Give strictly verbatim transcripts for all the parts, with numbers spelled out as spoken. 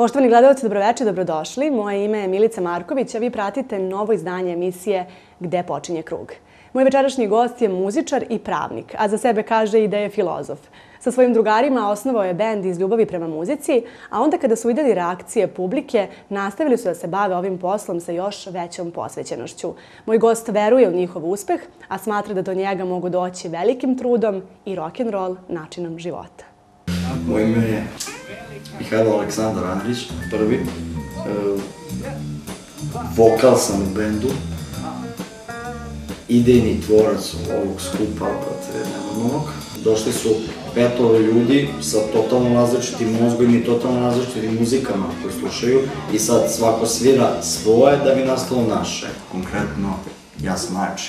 Poštovani gledalci, dobroveče, dobrodošli. Moje ime je Milica Marković, a vi pratite novo izdanje emisije Gde počinje krug. Moj večerašnji gost je muzičar i pravnik, a za sebe kaže i da je filozof. Sa svojim drugarima osnovao je bend iz ljubavi prema muzici, a onda kada su vidjeli reakcije publike, nastavili su da se bave ovim poslom sa još većom posvećenošću. Moj gost veruje u njihov uspeh, a smatra da do njega mogu doći velikim trudom i rock'n'roll načinom života. Moje ime je Mihajlo Aleksandar Andrić, prvi. Vokal sam u bendu. Idejni tvorac ovog skupa, brate, nenormalnog. Došli su petoro ljudi sa totalno različitim mozgom i totalno različitim muzikama koje slušaju i sad svako svira svoje da bi nastalo naše. Konkretno, ja sam najjači.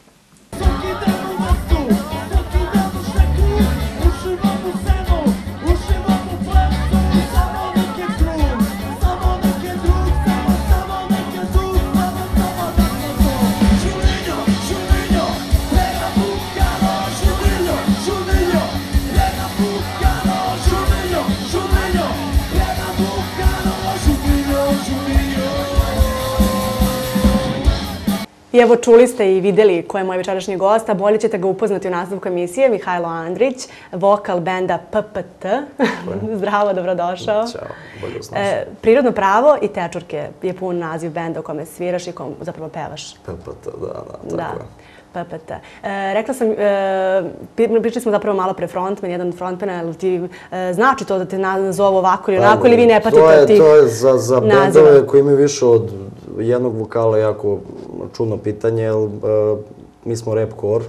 I evo, čuli ste i vidjeli ko je moj večerašnji gost, a bolje ćete ga upoznati u nastavku emisije. Mihajlo Andrić, vokal benda P P T. Zdravo, dobrodošao. Ćao, bolje vas našao. Prirodno pravo i Tečurke je pun naziv benda u kome sviraš i kom zapravo pevaš. P P T, da, da, tako je. P P T. Rekla sam, pričali smo zapravo malo pre frontman, jedan od frontmana, ali ti znači to da te nazovu ovako ili onako, ili vi ne patite od tih naziva? To je za bendove koji imaju više od jednog vokala jako čudno pitanje, jer mi smo rap-core,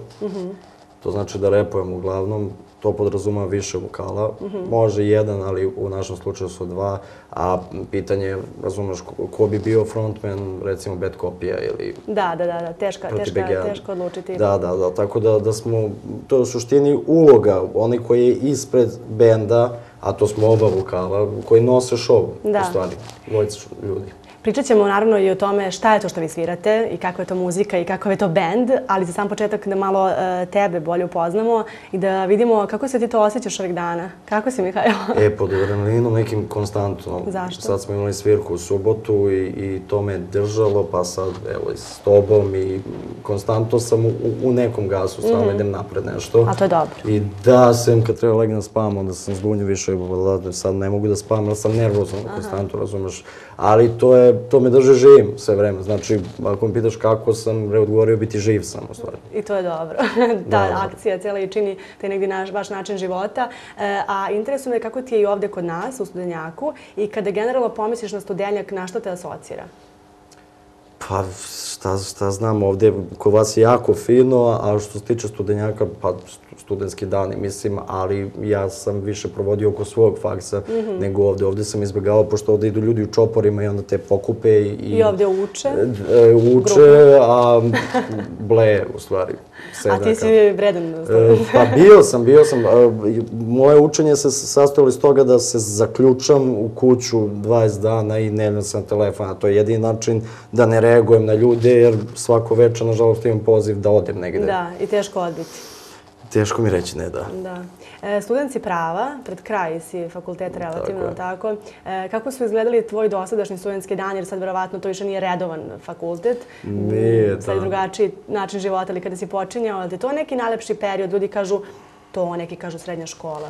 to znači da rapujemo uglavnom, to podrazumeva više vokala, može jedan, ali u našem slučaju su dva, a pitanje je, razumeš, ko bi bio frontman, recimo Bad Copija ili... Da, da, da, teško odlučiti. Da, da, da, tako da smo, to je u suštini uloga, onaj koji je ispred benda, a to smo oba vokala, koji nose show, u stvari, dvojica ljudi. Pričat ćemo naravno i o tome šta je to što vi svirate i kakva je to muzika i kakav je to bend, ali za sam početak da malo tebe bolje upoznamo i da vidimo kako se ti to osjećaš ovih dana. Kako si, Mihajlo? E, pod adrenalinom nekim konstantno. Zašto? Sad smo imali svirku u subotu i to me držalo, pa sad evo i s tobom i konstantno sam u nekom gasu, stvarno idem napred nešto. A to je dobro. I da, sem kad treba legnem da spavam, onda sam zbunio više, sad ne mogu da spavam, jer sam nervozan konstantno, razumeš. Ali to je, to me drže živim sve vreme. Znači, ako mi pitaš kako sam, odgovorio biti živ sam, u stvari. I to je dobro. Ta akcija cijela i čini taj negdje vaš način života. A interesuje me kako ti je i ovde kod nas, u Studenjaku, i kada generalno pomisliš na Studenjak, na što te asocira? Pa, šta znam, ovdje kod vas je jako fino, a što se tiče Studenjaka, pa studentski dani, mislim, ali ja sam više provodio oko svog faksa nego ovdje. Ovdje sam izbjegao, pošto ovdje idu ljudi u čoporima i onda te pokupe i... I ovdje uče? Uče, a bleje, u stvari. A ti si vredan? Pa bio sam, bio sam. Moje učenje se sastojilo iz toga da se zaključam u kuću dvadeset dana i ne gledam se na telefon. A to je jedini način da ne reagujem na ljude, jer svako večer, nažalost, imam poziv da odem negde. Da, i teško odbiti. Teško mi reći ne, da. Da. Student si prava, pred kraj si fakultet relativno, tako. Kako su izgledali tvoji dosadašnji studentski dani, jer sad verovatno to više nije redovan fakultet. Nije, da. Sad je drugačiji način života, ali kada si počinjao, ali to je neki najlepši period, ljudi kažu to, neki kažu srednja škola.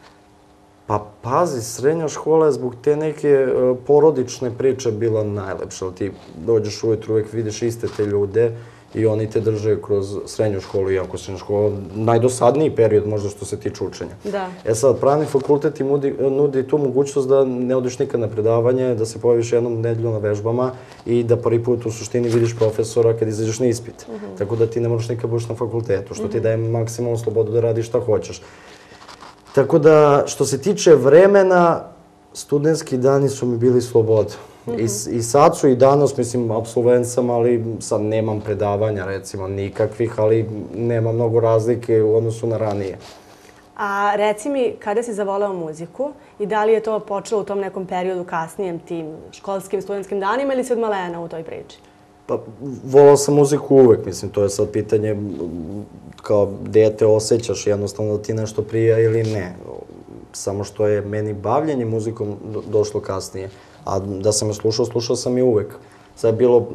Pa pazi, srednja škola je zbog te neke porodične priče bila najlepša. Ti dođeš uvijek, uvijek vidiš iste te ljude i oni te drže kroz srednju školu, iako srednja škola najdosadniji period možda što se tiče učenja. Da. E sad, pravni fakultet ti nudi tu mogućnost da ne odiš nikad na predavanje, da se pojaviš jednom nedelju na vežbama i da prvi put u suštini vidiš profesora kad izađeš na ispit. Tako da ti ne moraš nikad buš na fakultetu, što ti daje maksimalnu slobodu da radiš šta hoćeš. Tako da, što se tiče vremena, studentski dani su mi bili sloboda. I sad su i danas, mislim, absolvent sam, ali sad nemam predavanja, recimo, nikakvih, ali nema mnogo razlike u odnosu na ranije. A reci mi, kada si zavoleo muziku i da li je to počelo u tom nekom periodu kasnijem tim školskim, studentskim danima ili si od malena u toj priči? Pa, volao sam muziku uvek, mislim, to je sad pitanje kao dete osjećaš jednostavno da ti nešto prija ili ne. samo što je meni bavljenje muzikom došlo kasnije. A da sam je slušao, slušao sam je uvek. Sad je bilo,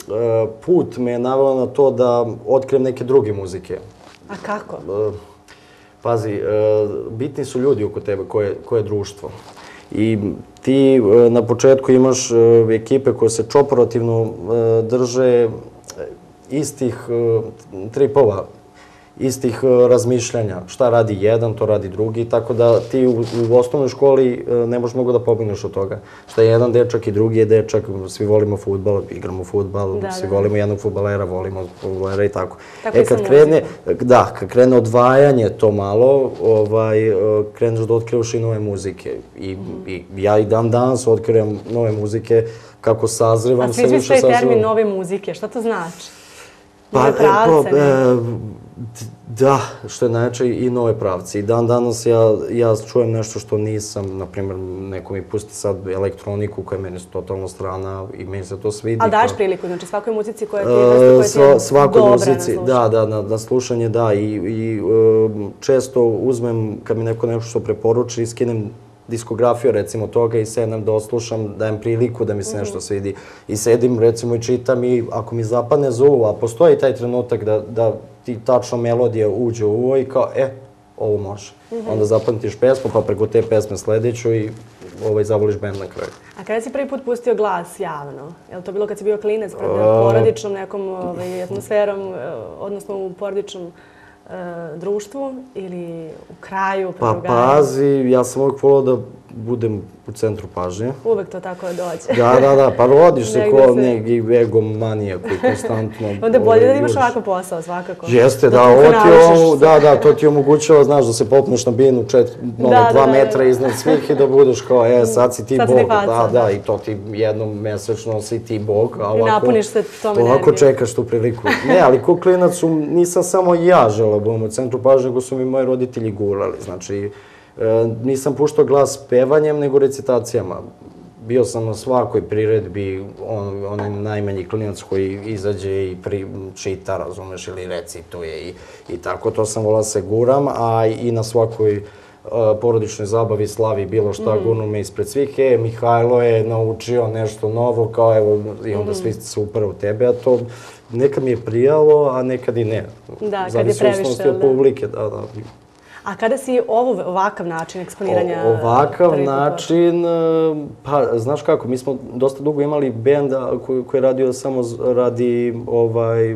put me je naveo na to da otkrijem neke druge muzike. A kako? Pazi, bitni su ljudi oko tebe, koje je društvo. I ti na početku imaš ekipe koje se čoporativno drže istih tripova, istih razmišljanja. Šta radi jedan, to radi drugi, tako da ti u osnovnoj školi ne možeš mnogo da pobegneš od toga. Šta je jedan dečak i drugi je dečak, svi volimo fudbal, igramo fudbal, svi volimo jednog fudbalera, volimo fudbalera i tako. Tako i sa muzikom. Da, kad krene odvajanje to malo, kreneš da otkrivaš i nove muzike. I ja i dan danas otkrivam nove muzike, kako sazrivam se više sazrivam. A sviđa se taj termin nove muzike, šta to znači? Nove pravce, ne? Da, što je najjače i nove pravce. I dan danas ja čujem nešto što nisam, na primjer, neko mi pusti sad elektroniku koja je meni totalno strana i meni se to svidi. Ali daješ priliku, znači svakoj muzici koja ti je dobra na slušanje? Svakoj muzici, da, da, na slušanje da. I često uzmem, kad mi neko nešto preporuči, iskinem diskografiju recimo toga i sednem da oslušam, dajem priliku da mi se nešto svidi. I sedim recimo i čitam i ako mi zapadne za uvo, a postoji taj trenutak da ti tačno melodija uđe u uvo i kao, e, ovo može. Onda zapamtiš pesmu, pa preko te pesme sledeću i zavoliš bend na kraju. A kada si prvi put pustio glas javno? Je li to bilo kad si bio klinac pred porodičnom nekom atmosferom, odnosno u porodičnom društvu ili u kraju? Pa pazi, ja sam uvijek volao da budem u centru pažnje. Uvek to tako dođe. Da, da, da, pa rodiš se ko neki egomanija koji konstantno... Onda je bolje da imaš ovakav posao, svakako. Jeste, da, da, da, to ti omogućava, znaš, da se popneš na binu dva metra iznad svih i da budeš kao, e, sad si ti Bog. Da, da, i to ti jednom mesečno si ti Bog. I napuniš se tom energijom. Ovako čekaš tu priliku. Ne, ali ko klinac nisam samo ja želeo da budem u centru pažnje, nego su mi moji roditelji gurali, znači... Nisam puštao glas pevanjem, nego recitacijama. Bio sam na svakoj priredbi, onaj najmanji klinac koji izađe i čita, razumeš, ili recituje i tako. To sam volao da se guram, a i na svakoj porodičnoj zabavi, slavi, bilo šta, gurnu me ispred svih. E, Mihajlo je naučio nešto novo, kao evo, i onda svi se upere u tebe, a to nekad mi je prijalo, a nekad i ne. Da, kad je previše, od publike, da, da. A kada si ovakav način eksponiranja... Ovakav način, pa znaš kako, mi smo dosta dugo imali benda koji je radio samo radi ovaj...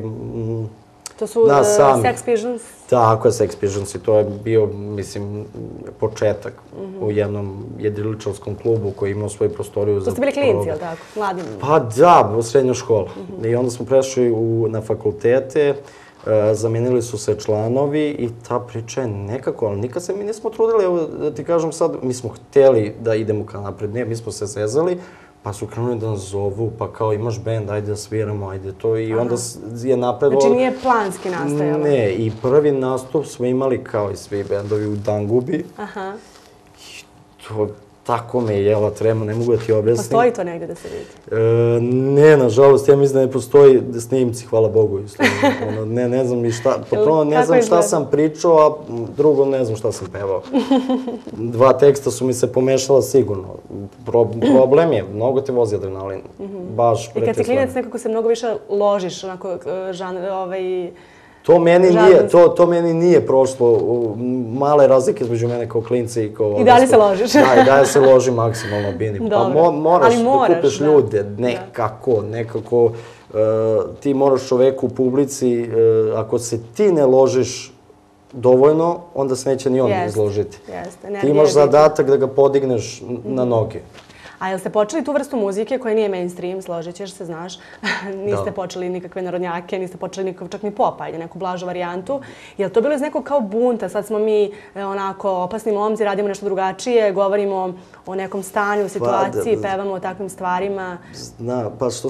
To su Sex Pigeons? Tako je, Sex Pigeons i to je bio, mislim, početak u jednom jedriličarskom klubu koji je imao svoju prostoriju za... To ste bili klinci, ali tako? Mladim? Pa da, u srednjoj školi. I onda smo prešli na fakultete. Zamenili su se članovi i ta priča je nekako, ali nikad se mi nismo trudili, evo da ti kažem sad, mi smo hteli da idemo ka napred, ne, mi smo se zezali, pa su krenuli da nas zovu, pa kao imaš bend, ajde da sviramo, ajde to i onda je napredovalo. Znači nije planski nastajalo? Ne, i prvi nastup smo imali kao i svi bendovi u Dangubi. Aha. I to... Tako me je jela trema, ne mogu da ti objasnim. Postoji to negde da se vidi? Ne, nažalost, ja mislim da ne postoji snimci, hvala Bogu. Ne, ne znam ni šta, prvo ne znam šta sam pričao, a drugo ne znam šta sam pevao. Dva teksta su mi se pomešala sigurno. Problem je, mnogo te vozi adrenalin. Baš pretresno. I kad si klinac nekako se mnogo više ložiš, onako, žanr, ovaj... To meni nije prošlo, male razlike između mene kao klinca i kao... I dalje se ložiš. Da, i dalje se ložim maksimalno bini. Pa moraš da kupiš ljude, nekako, nekako. Ti moraš čoveku u publici, ako se ti ne ložiš dovoljno, onda se neće ni on izložiti. Ti imaš zadatak da ga podigneš na noge. A jel ste počeli tu vrstu muzike koja nije mainstream, složit ćeš se, znaš? Niste počeli nikakve narodnjake, niste počeli nikakav čak ni pop, ajde, neku blažu varijantu. Jel to bilo iz nekog kao bunta? Sad smo mi onako opasni momci, radimo nešto drugačije, govorimo o nekom stanju, situaciji, pevamo o takvim stvarima. Zna, pa što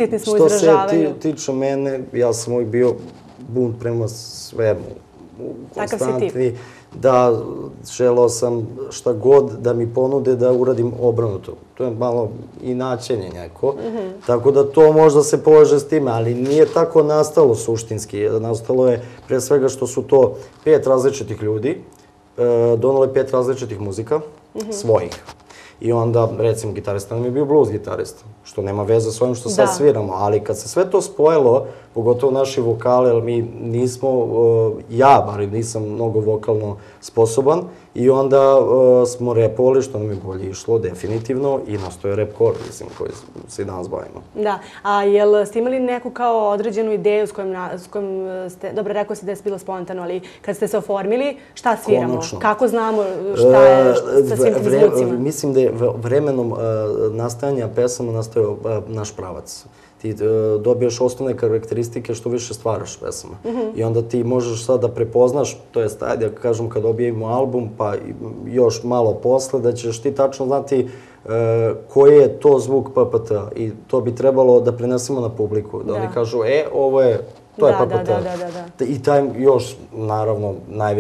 se tiče mene, ja sam uvijek bio bunt prema svemu. Takav si tip. Da, želeo sam šta god da mi ponude da uradim obrnuto. To je malo inačenje neko. Tako da to možda se poveže s time, ali nije tako nastalo suštinski. Nastalo je pre svega što su to pet različitih ljudi, doneli pet različitih muzika, svojih. I onda, recimo, gitarista nam je bio blues gitarista, što nema veze s ovim što sad sviramo, ali kad se sve to spojilo, pogotovo naši vokale, jer mi nismo, ja bar nisam mnogo vokalno sposoban, i onda smo repovali, što nam je bolje išlo, definitivno, i nastoje rap core, mislim, koji se i danas bavimo. Da, a jel ste imali neku kao određenu ideju s kojom ste, dobro, rekao si da je bilo spontano, ali kad ste se oformili, šta sviramo? Konačno. Kako znamo šta je sa svim tim zvucima? Mislim da je vremenom nastajanja pesama nastajao naš pravac. Ti dobijaš osnovne karakteristike što više stvaraš pesama. I onda ti možeš sad da prepoznaš, to jest, ajde, kažem, kad objavimo album, pa još malo posle, da ćeš ti tačno znati koji je to zvuk P P T. I to bi trebalo da prenesemo na publiku. Da oni kažu, e, ovo je, to je P P T. I taj još, naravno,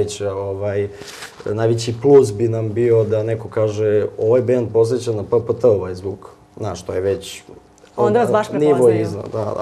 najveći plus bi nam bio da neko kaže, ovaj band posjeća na P P T ovaj zvuk. Znaš, to je već... Onda vas baš prepoznaju. Da, da.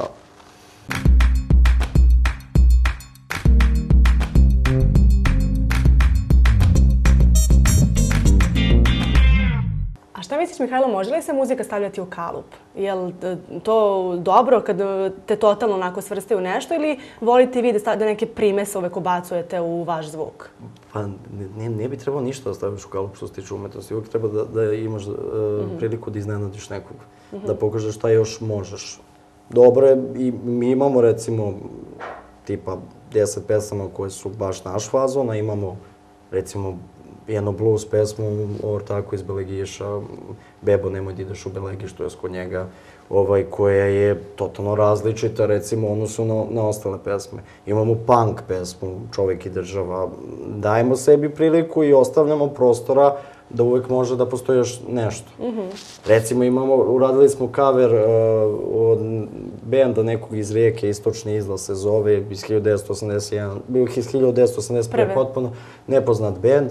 A šta misliš, Mihajlo, može li se muzika stavljati u kalup? Je li to dobro kad te totalno onako svrste u nešto ili volite vi da neke primese uvek ubacujete u vaš zvuk? Pa ne bi trebalo ništa da staviš u kalup što se tiče umetnosti. Uvijek treba da imaš priliku da iznenadiš nekog, da pokažeš šta još možeš. Dobro je, i mi imamo recimo tipa deset pesama koje su baš naš fazon, a imamo recimo jednu blues pesmu, tako iz Belegiša, Bebo, nemoj da ideš u Belegiš, to je kod njega, koja je totalno različita, recimo, odnosu na ostale pesme. Imamo punk pesmu, Čovek i država. Dajemo sebi priliku i ostavljamo prostora da uvek može da postoji još nešto. Recimo, imamo, uradili smo cover od benda nekog iz Rijeke, Istočni izlaz se zove, iz hiljadu devetsto osamdeset jedan, iz hiljadu devetsto osamdeset prve, potpuno nepoznat bend,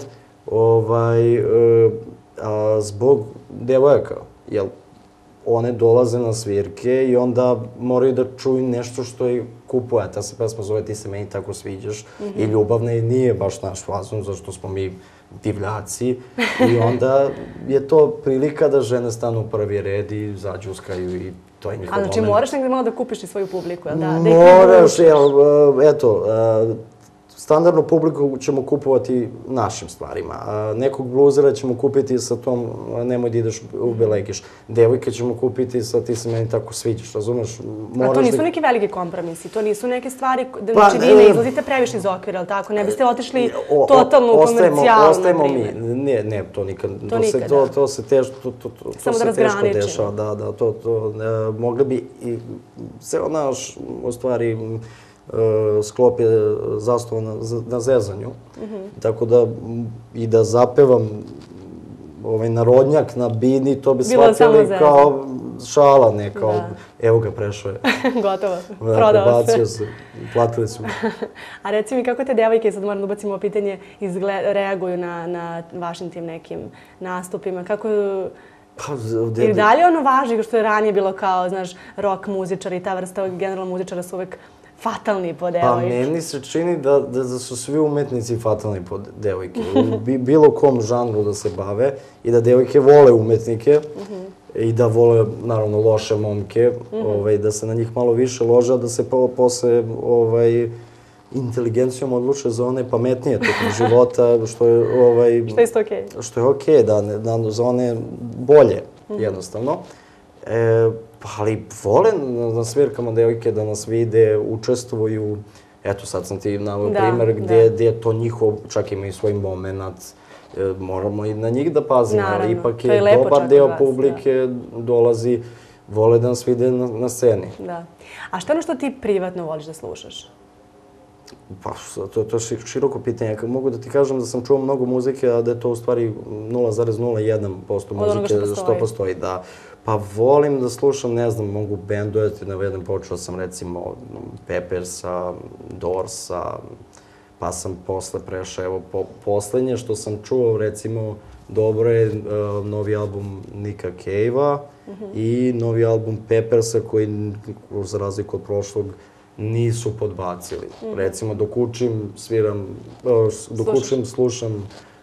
zbog devojaka, jer one dolaze na svirke i onda moraju da čuju nešto što je kupuje. Ta se pesma zove Ti se meni tako sviđaš i ljubavna i nije baš naš fazon, zašto smo mi divljaci. I onda je to prilika da žene stanu u prvi red i zađuskaju i to je njihov moment. A znači moraš negdje malo da kupiš i svoju publiku, jel da? Moraš, jel, eto, standardnu publiku ćemo kupovati našim stvarima. Nekog bluzera ćemo kupiti sa tom Nemoj da ideš u Belegiš. Devojke ćemo kupiti sa Ti se meni tako sviđaš, razumeš? A to nisu neki veliki kompromisi, to nisu neke stvari, znači vi ne izlazite previše iz okvira, ali tako? Ne biste otišli totalno komercijalno, na Ostajemo mi, ne, ne, to nikad, to se teško dešava, da, da, to, mogli bi, sve naš, u stvari, sklop je zasnovan na zezanju. Tako da i da zapevam narodnjak na bini, to bi shvatili kao šala, ne kao evo ga prešao je. Gotovo, prodao se. Bacio se, platili su. A reci mi kako te devojke, sad moram da ubacimo pitanje, reaguju na vašim tim nekim nastupima? Kako... I dalje ono važi što je ranije bilo kao, znaš, rock muzičari i ta vrsta generalno muzičara su uvek fatalni po devojke. Pa meni se čini da su svi umetnici fatalni po devojke. U bilo kom žanru da se bave i da devojke vole umetnike i da vole, naravno, loše momke, da se na njih malo više lože, a da se posle inteligencijom odluče za one pametnije tokom života, što je... Što je isto okej. Što je okej, da, za one bolje, jednostavno. Ali vole na svirkama devojke da nas vide, učestvuju. Eto, sad sam ti naveo primer gdje je to njihov, čak ima i svoj moment. Moramo i na njih da pazimo, ali ipak je dobar deo publike dolazi, vole da nas vide na sceni. Da. A šta je ono što ti privatno voliš da slušaš? Pa, to je široko pitanje. Mogu da ti kažem da sam čuo mnogo muzike, a da je to u stvari nula zarez nula jedan posto muzike što postoji. Da. Pa volim da slušam, ne znam, mogu bendujati, navedem, počeo sam recimo Peppersa, Doorsa, pa sam posle prešao, evo, poslednje što sam čuo, recimo, dobro je novi album Nicka Cave-a i novi album Peppersa koji, za razliku od prošlog, nisu podbacili. Recimo, dok učim, sviram, dok učim, slušam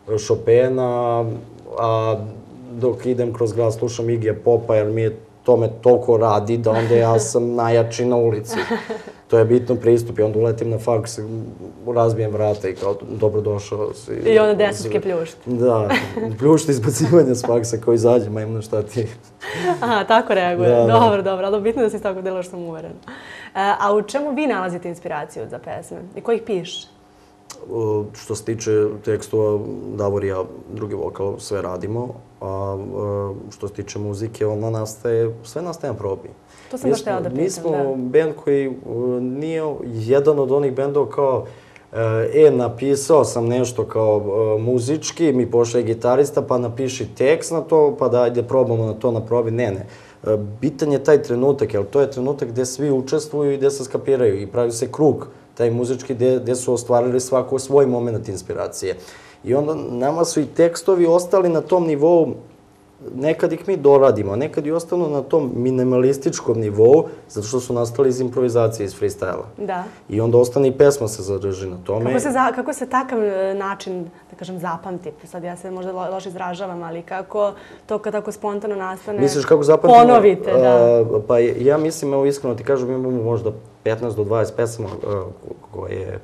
Chopina, a dok idem kroz grad slušam Iggy Popa jer mi je to me toliko radi da onda ja sam najjači na ulici. To je bitno pristup i onda uletim na faks, razbijem vrata i kao dobrodošao si. I onda desetke pljušti. Da, pljušti izbacivanja s faksa koji izađe, ma imam šta ti. Aha, tako reaguje. Da, da. Dobro, dobro, ali bitno je da si tako delaš, sam uverena. A u čemu vi nalazite inspiraciju za pesme? I ko ih piše? Što se tiče tekstova, Davor i ja, drugi vokal, sve radimo. A što se tiče muzike, ona nastaje, sve nastaje na probi. To sam baš htjela da pitam, mi smo bend koji nije jedan od onih bendova kao e, napisao sam nešto kao muzički, mi pošle gitarista, pa napiši tekst na to, pa da ajde probamo na to na probi. Ne, ne. Bitan je taj trenutak, jer to je trenutak gde svi učestvuju i gde se skapiraju i pravi se krug, taj muzički gde su ostvarili svako svoj moment inspiracije. I onda nama su i tekstovi ostali na tom nivou, nekad ih mi doradimo, nekad i ostanu na tom minimalističkom nivou, zato što su nastali iz improvizacije, iz freestyla. Da. I onda ostane i pesma se zadrži na tome. Kako se, kako se takav način, da kažem, zapamti? Sad ja se možda loše izražavam, ali kako to kad tako spontano nastane, misliš kako zapamtimo? Ponovite, da. Pa ja mislim, evo iskreno ti kažem, imamo možda petnaest do dvadeset pesama koje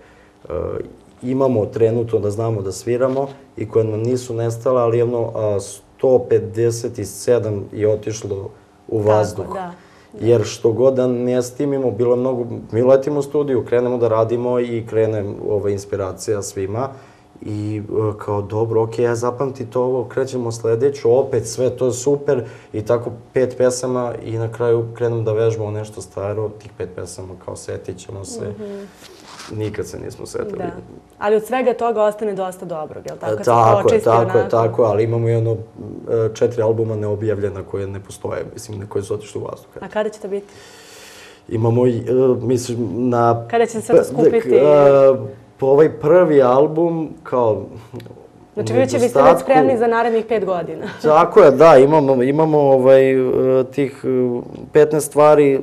imamo trenutno da znamo da sviramo i koje nam nisu nestale, ali jedno sto pedeset sedam je otišlo u vazduh. Jer što god da ne snimimo, bilo je mnogo, mi letimo u studiju, krenemo da radimo i krene inspiracija svima. I kao dobro, ok, ja zapamti to ovo, krećemo sledeću, opet sve, to je super. I tako pet pesama i na kraju krenemo da vežbamo nešto staro, tih pet pesama kao setit ćemo se. Nikad se nismo setili. Ali od svega toga ostane dosta dobrog, je li tako? Tako je, tako je, tako je, ali imamo jedno četiri albuma neobjavljena koje ne postoje, mislim, koje su otišli u vazduh. A kada će to biti? Imamo, mislim, na... Kada će se sve to skupiti? Po ovaj prvi album, kao... Znači, vi ćete biti već spremni za narednih pet godina. Tako je, da, imamo tih petnaest stvari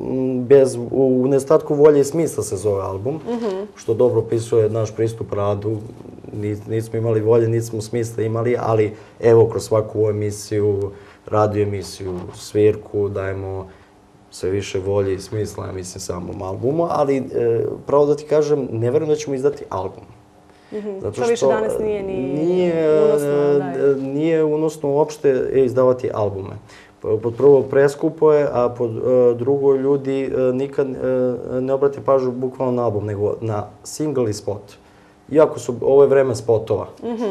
u nedostatku volje i smisla se zove album, što dobro opisuje naš pristup radu. Nismo imali volje, nismo smisla imali, ali evo, kroz svaku emisiju, radio emisiju, svirku, dajemo sve više volje i smisla, ja mislim, samom albumu, ali pravo da ti kažem, ne verujem da ćemo izdati album. To više danas nije ni unosno. Nije unosno uopšte izdavati albume. Pod prvo preskupo je, a pod drugo ljudi nikad ne obrate pažnju bukvalno na album, nego na single i spot. Iako su, ovo je vreme spotova.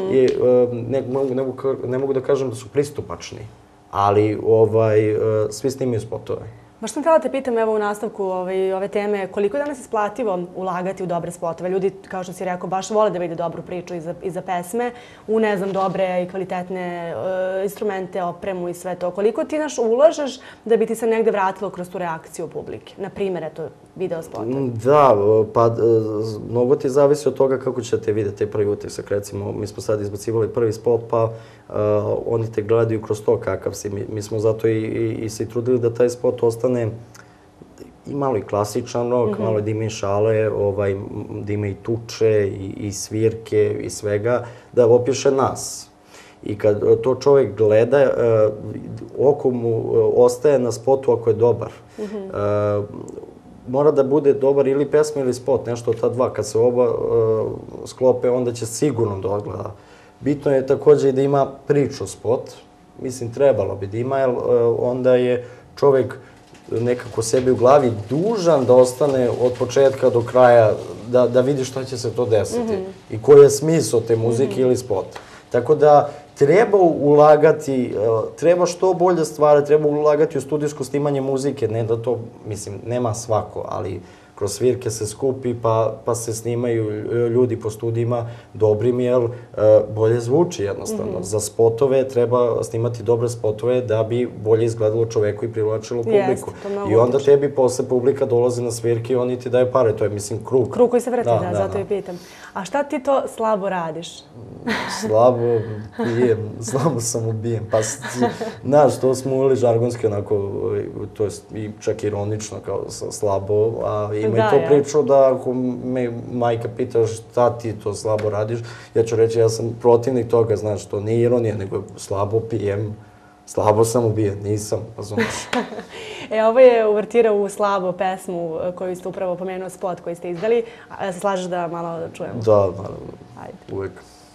Ne mogu da kažem da su pristupačni, ali svi snimaju spotove. Baš sam htjela te pitam, evo u nastavku ove teme, koliko je danas isplativo ulagati u dobre spotove? Ljudi, kao što si rekao, baš vole da vide dobru priču iza pesme, u, ne znam, dobre i kvalitetne instrumente, opremu i sve to. Koliko ti naš ulažeš da bi ti se negde vratilo kroz tu reakciju publike? Na primjer, eto, video spotovi. Da, pa mnogo ti zavisi od toga kako ćete vidjeti taj prvi utisak. Recimo, mi smo sad izbacivali prvi spot, pa oni te gledaju kroz to kakav si. Mi smo zato i se trudili da taj spot ostane i malo i klasičan rock, malo da ima i šale, da ima i tuče, i svirke, i svega, da opiše nas. I kad to čovjek gleda, oko mu ostaje na spotu ako je dobar. Mora da bude dobar ili pesma ili spot, nešto od ta dva. Kad se oba sklope, onda će sigurno da odgleda. Bitno je također i da ima priču spot. Mislim, trebalo bi da ima, jer onda je čovjek nekako sebi u glavi dužan da ostane od početka do kraja, da vidi šta će se to desiti i koji je smisao te muzike ili spota. Tako da treba ulagati, treba što bolje stvari, treba ulagati u studijsko snimanje muzike, ne da to, mislim, nema svako, ali kroz svirke se skupi pa se snimaju ljudi po studijima dobrim, jer bolje zvuči jednostavno. Za spotove treba snimati dobre spotove da bi bolje izgledalo čoveku i privlačilo publiku. I onda tebi posle publika dolazi na svirke i oni ti daju pare, to je, mislim, krug. Krug koji se vrati, da, zato i pitam. A šta ti to slabo radiš? Slabo bijem, slabo sam ubijem. Pa, znaš, to smo uveli žargonski onako, to je čak ironično kao slabo, a ima i to priču da ako me majka pita šta ti to slabo radiš, ja ću reći ja sam protivnik toga, znaš, to nije ironija, nego slabo pijem, slabo sam ubijen, nisam, razumiješ. E, ovo je uvertira u Slabo pesmu koju ste upravo pomenuo, spot koji ste izdali. A se slažeš da malo čujemo? Da, naravno, uvek.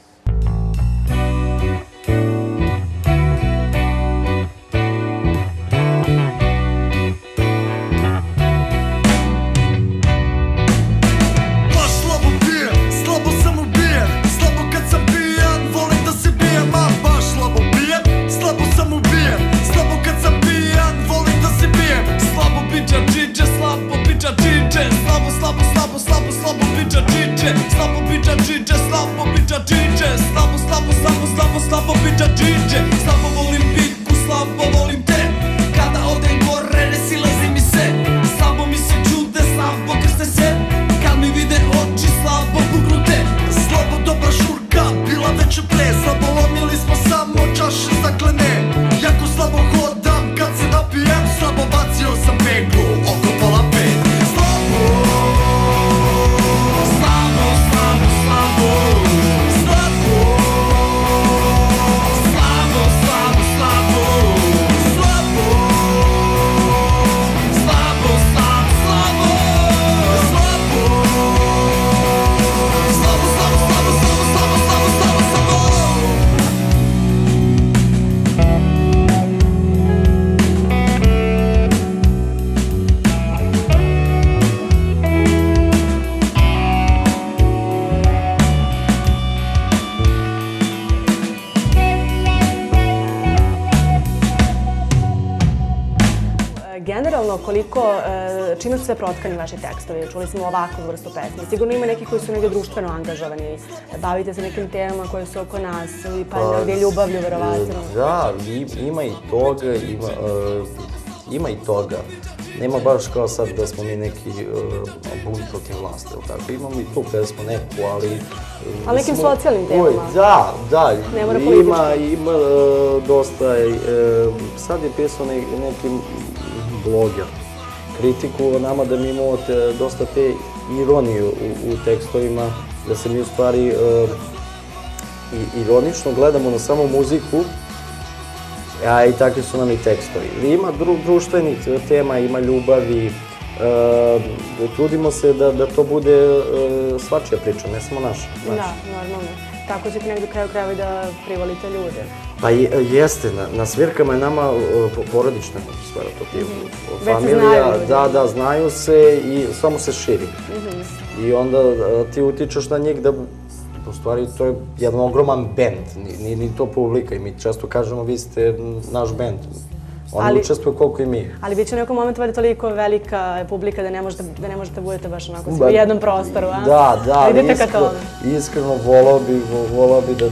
Generalno, koliko, čime su sve protkani vaši tekstovi? Čuli smo ovakvu vrstu pesme. Sigurno ima neki koji su negdje društveno angažovani. Bavite se nekim temama koje su oko nas, pa negdje ljubavlju, verovatno. Da, ima i toga, ima i toga. Nema baš kao sad da smo mi neki bunt protiv vlasti, ili tako. Imamo i tu pesmu neku, ali... Ali nekim socijalnim temama? Da, da. Ne mora politički. Ima dosta... Sad je pisao neki bloger kritiku o nama da mi imamo dosta te ironije u tekstovima, da se mi u stvari ironično gledamo na samu muziku, a i takvi su nam i tekstovi. Ima društvenih tema, ima ljubavi, trudimo se da to bude svačija priča, ne samo naša. Da, normalno. Tako ćete negdje kraju krajeva i da privolite ljude. Pa jeste, na svirkama je nama porodična atmosfera, to ti familija, da, da, znaju se i samo se širi. I onda ti utičeš na njih da, u stvari, to je jedan ogroman bend, nije ni to publika i mi često kažemo vi ste naš bend. Oni učestvuju koliko i mi. Ali bit će u nekom momentu vada toliko velika publika da ne možete da budete baš onako u jednom prostoru, a? Da, da, iskreno volao bi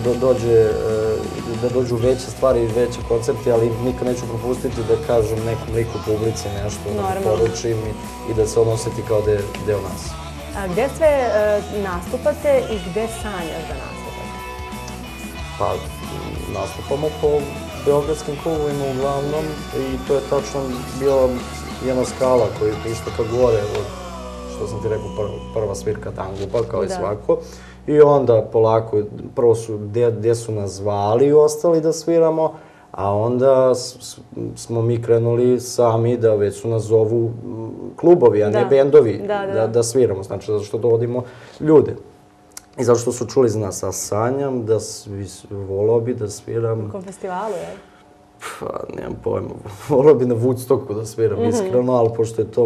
da dođu veće stvari i veće koncepti, ali nikad neću propustiti da kažem nekom liku publici nešto, da poručim i da se on osjeti kao deo nas. Gde sve nastupate i gde sanjaš da nastupate? Pa, nastupamo po beogradskim klubovima uglavnom i to je tačno bila jedna skala koja je išla ka gore od, što sam ti rekao, prva svirka Tangupa, kao i svako. I onda polako, prvo su gde su nas zvali i ostali da sviramo, a onda smo mi krenuli sami da već su nas zovu klubovi, a ne bendovi da sviramo, znači zato što dovodimo ljude. I zato što su čuli za nas, a sanjam da volao bi da sviram... U kom festivalu, je? Pa, nemam pojma. Volao bi na Woodstocku da sviram, iskreno, ali pošto je to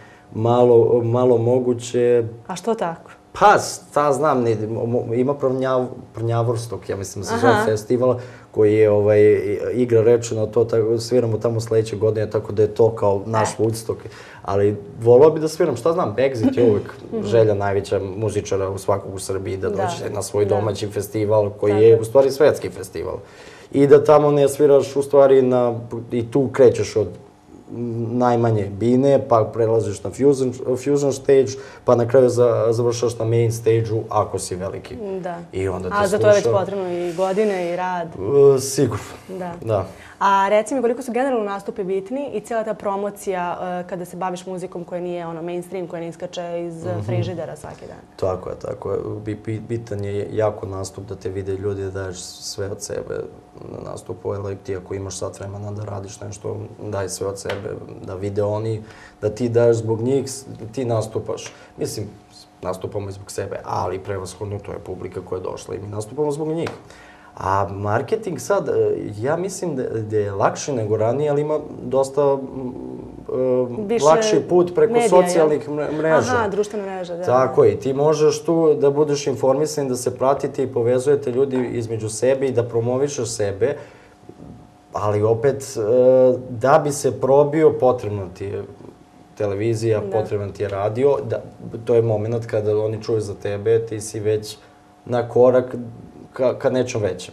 malo moguće... A što tako? Pa, ta znam, ima Prnjavorstok, ja mislim da se zove festival, koji je igra reči na to, sviramo tamo sljedeće godine, tako da je to kao naš Woodstock. Ali volao bi da sviram, šta znam, Exit je uvijek želja najveća muzičara u svakog u Srbiji da dođe na svoj domaći festival, koji je u stvari svetski festival. I da tamo ne sviraš u stvari i tu krećeš od najmanje bine, pa prelaziš na fusion stage, pa na kraju završaš na main stage-u ako si veliki. Da. A za to je već potrebno i godine i rad. Sigurno, da. A reci mi koliko su generalno nastupi bitni i cijela ta promocija kada se baviš muzikom koja nije ono mainstream, koja ne iskače iz frižidera svaki dan. Tako je, tako je. Bitan je jako nastup da te vide ljudi, da daješ sve od sebe na nastupu. Ti ako imaš sat vremena da radiš nešto, daj sve od sebe, da vide oni, da ti daješ zbog njih, ti nastupaš. Mislim, nastupamo i zbog sebe, ali prevashodno to je publika koja je došla i mi nastupamo zbog njih. A marketing sad, ja mislim da je lakše nego ranije, ali ima dosta lakši put preko socijalnih mreža. Aha, društvene mreže, da. Tako je, ti možeš tu da budeš informisan, da se pratite i povezujete ljudi između sebe i da promovišeš sebe, ali opet, da bi se probio, potrebno ti je televizija, potreban ti je radio, to je moment kada oni čuju za tebe, ti si već na korak ka nečem većem.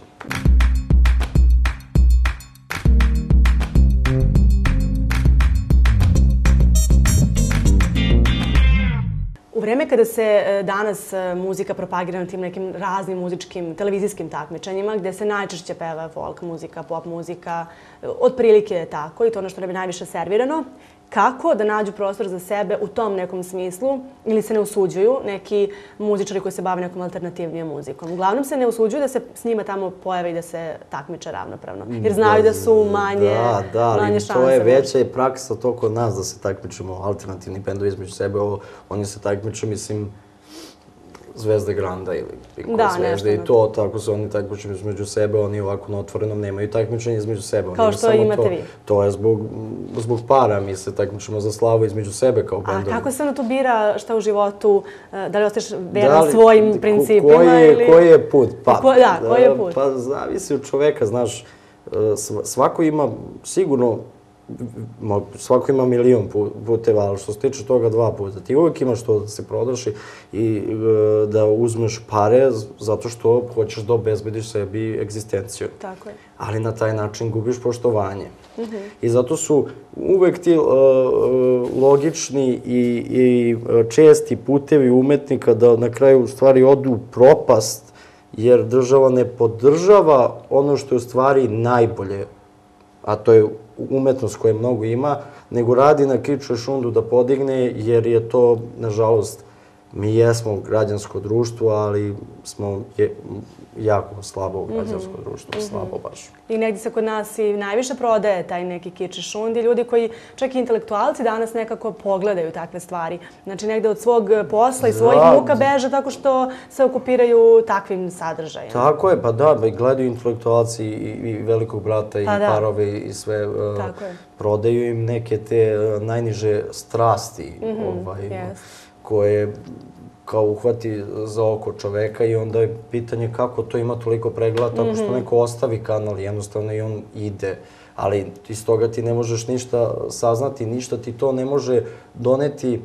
U vreme kada se danas muzika propagira na tim nekim raznim muzičkim, televizijskim takmičenjima, gde se najčešće peva folk muzika, pop muzika, otprilike je tako i to ono što nam je najviše servirano, kako da nađu prostor za sebe u tom nekom smislu ili se ne usuđuju neki muzičari koji se bave nekom alternativnijom muzikom. Uglavnom se ne usuđuju da se s njima tamo pojave i da se takmiče ravnopravno. Jer znaju da su manje šanse. Da, da, ali to je veća i praksa to kod nas da se takmičemo alternativni bendovi između sebe. Oni se takmiče, mislim, Zvezda Granda ili Pinkova Zvezda i to, tako se oni takmičaju između sebe, oni ovako na otvorenom nemaju takmičenje između sebe. Kao što imate vi. To je zbog para, mi se takmičemo za slavu između sebe kao bendovi. A kako se ono to bira šta u životu, da li ostaješ veran svojim principima ili... Koji je put? Da, koji je put? Pa zavisi od čoveka, znaš, svako ima sigurno, svako ima milion puteva, ali što se tiče toga dva puta. Ti uvijek imaš to da se prodaš i da uzmeš pare zato što hoćeš da obezbediš sebi egzistenciju. Tako je. Ali na taj način gubiš poštovanje. I zato su uvijek ti logični i česti putevi umetnika da na kraju u stvari odu u propast, jer država ne podržava ono što je u stvari najbolje, a to je umetnost koje mnogo ima, nego radi na kiču i šundu da podigne, jer je to, nažalost, mi jesmo građansko društvo, ali smo jako slabo građansko društvo, slabo baš. I negdje se kod nas i najviše prodaje taj neki kič i šundi. Ljudi koji, čak i intelektualci, danas nekako pogledaju takve stvari. Znači, negdje od svog posla i svojih muka beže tako što se okupiraju takvim sadržajem. Tako je, pa da, gledaju intelektualci i Velikog brata i parove i sve. Prodaju im neke te najniže strasti koje kao uhvati za oko čoveka i onda je pitanje kako to ima toliko pregleda tako što neko ostavi kanal jednostavno i on ide. Ali iz toga ti ne možeš ništa saznati, ništa ti to ne može doneti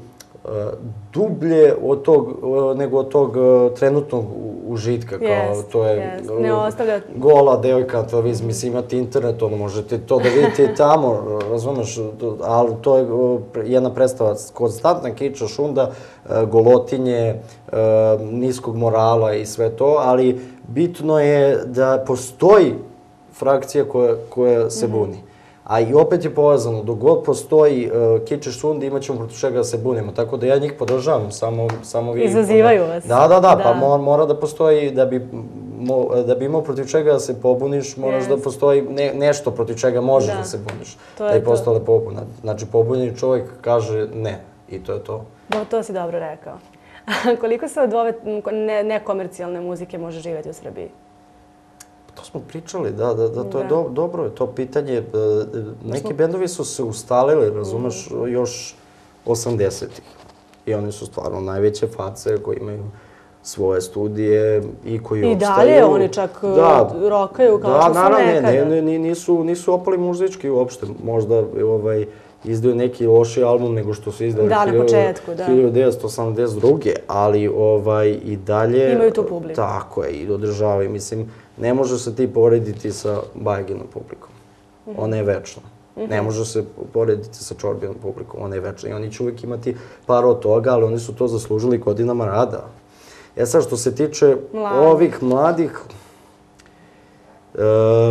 dublje nego od tog trenutnog užitka. To je gola devojka na televiziji, mislim imate internet, ono možete to da vidite i tamo, razumeš, ali to je jedna predstava konstantna kiča, šunda, golotinje, niskog morala i sve to, ali bitno je da postoji frakcija koja se buni. A i opet je povezano, dok god postoji kiče šundi, imat ćemo protiv čega da se bunimo. Tako da ja njih podržavam, samo vi... Izazivaju vas. Da, da, da, pa mora da postoji, da bi imao protiv čega da se pobuniš, moraš da postoji nešto protiv čega možeš da se buniš. Da je postale pobuna. Znači, pobunjeni čovjek kaže ne, i to je to. To si dobro rekao. Koliko se od ove nekomercijalne muzike može živjeti u Srbiji? To smo pričali, da, da, to je dobro, to pitanje. Neki bendovi su se ustalili, razumeš, još osamdesetih. I oni su stvarno najveće face koji imaju svoje studije i koji opstaju. I dalje oni čak rokaju kao što su nekada. Da, naravno, nisu opali muzički uopšte. Možda izdaju neki loši album nego što su izdali hiljadu devetsto osamdeset druge. Ali i dalje... Imaju tu publiku. Tako je, i održavaju. Mislim, ne može se ti porediti sa Bajginom publikom. Ona je večna. Ne može se porediti sa Čorbinom publikom. Ona je večna. I oni će uvijek imati par od toga, ali oni su to zaslužili godinama rada. E sad, što se tiče ovih mladih,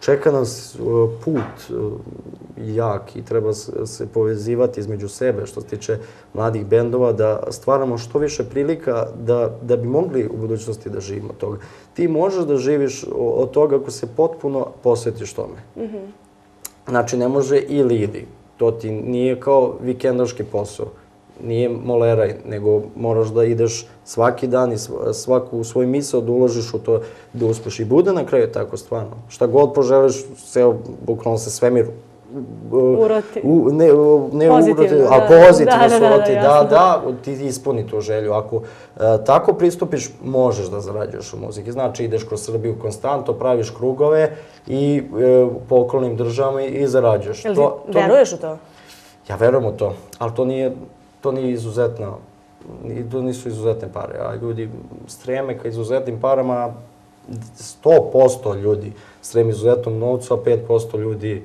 čeka nas put jak i treba se povezivati između sebe što se tiče mladih bendova, da stvaramo što više prilika da bi mogli u budućnosti da živimo od toga. Ti možeš da živiš od toga ako se potpuno posvetiš tome. Znači, ne može ili ili. To ti nije kao vikendaški posao. Nije moleraj, nego moraš da ideš svaki dan i svaku svoj misao da uložiš u to da uspeš. I bude na kraju tako stvarno. Šta god poželiš, bukvalno se svemir uroti. Ne uroti, ali pozitivno se uroti. Da, da, ti ispuni tu želju. Ako tako pristupiš, možeš da zarađuješ u muziki. Znači, ideš kroz Srbiju konstantno, praviš krugove i po okolnim državama i zarađuješ. Jel ti veruješ u to? Ja verujem u to, ali to nije To nije izuzetno, to nisu izuzetne pare, a ljudi streme ka izuzetnim parama, sto posto ljudi streme izuzetnom novcu, a pet posto ljudi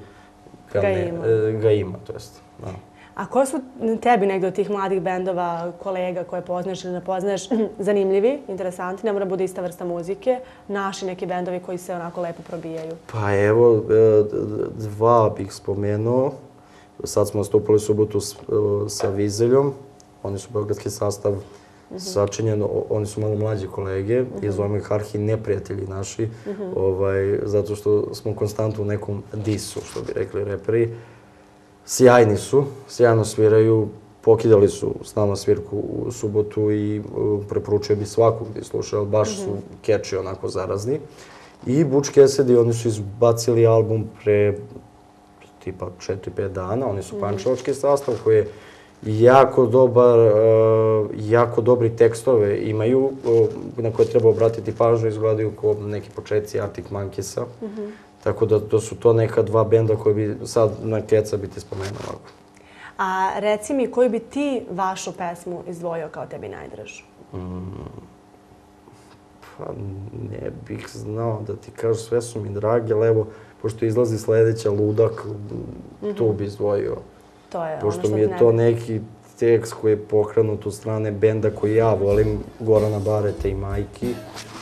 ga ima, to jest. A ko su tebi negde od tih mladih bendova, kolega koje poznaješ ili ne poznaješ, zanimljivi, interesantni, ne mora bude ista vrsta muzike, naši neki bendovi koji se onako lepo probijaju? Pa evo, dva bih spomenuo. Sad smo nastupali subotu sa Vizeljom. Oni su beogradski sastav sačinjen, oni su malo mlađi kolege i zovemo ih arhi neprijatelji naši, zato što smo konstantno u nekom disu, što bi rekli reperi. Sjajni su, sjajno sviraju, pokidali su s nama svirku u subotu i preporučio bi svakog da ih sluša, baš su catchy, onako zarazni. I Butch Cassidy, oni su izbacili album pre tipa četiri pet dana, oni su pančevački sastav koji je jako dobar, jako dobri tekstove imaju na koje treba obratiti pažnju, izgledaju kao neki početci Arctic Monkeys-a. Tako da su to neka dva benda koje bi sad na keca bi ti spomenuo ovako. A reci mi, koju bi ti vašu pesmu izdvojio kao tebi najdražu? Pa ne bih znao da ti kažu, sve su mi drage, ali evo, pošto izlazi sledeća Ludak, tu bi izdvojio. To je ono što Pošto ti mi je ne to bi. neki tekst koji je pokrenut od strane benda koji ja volim, Gorana Bareta i Majki.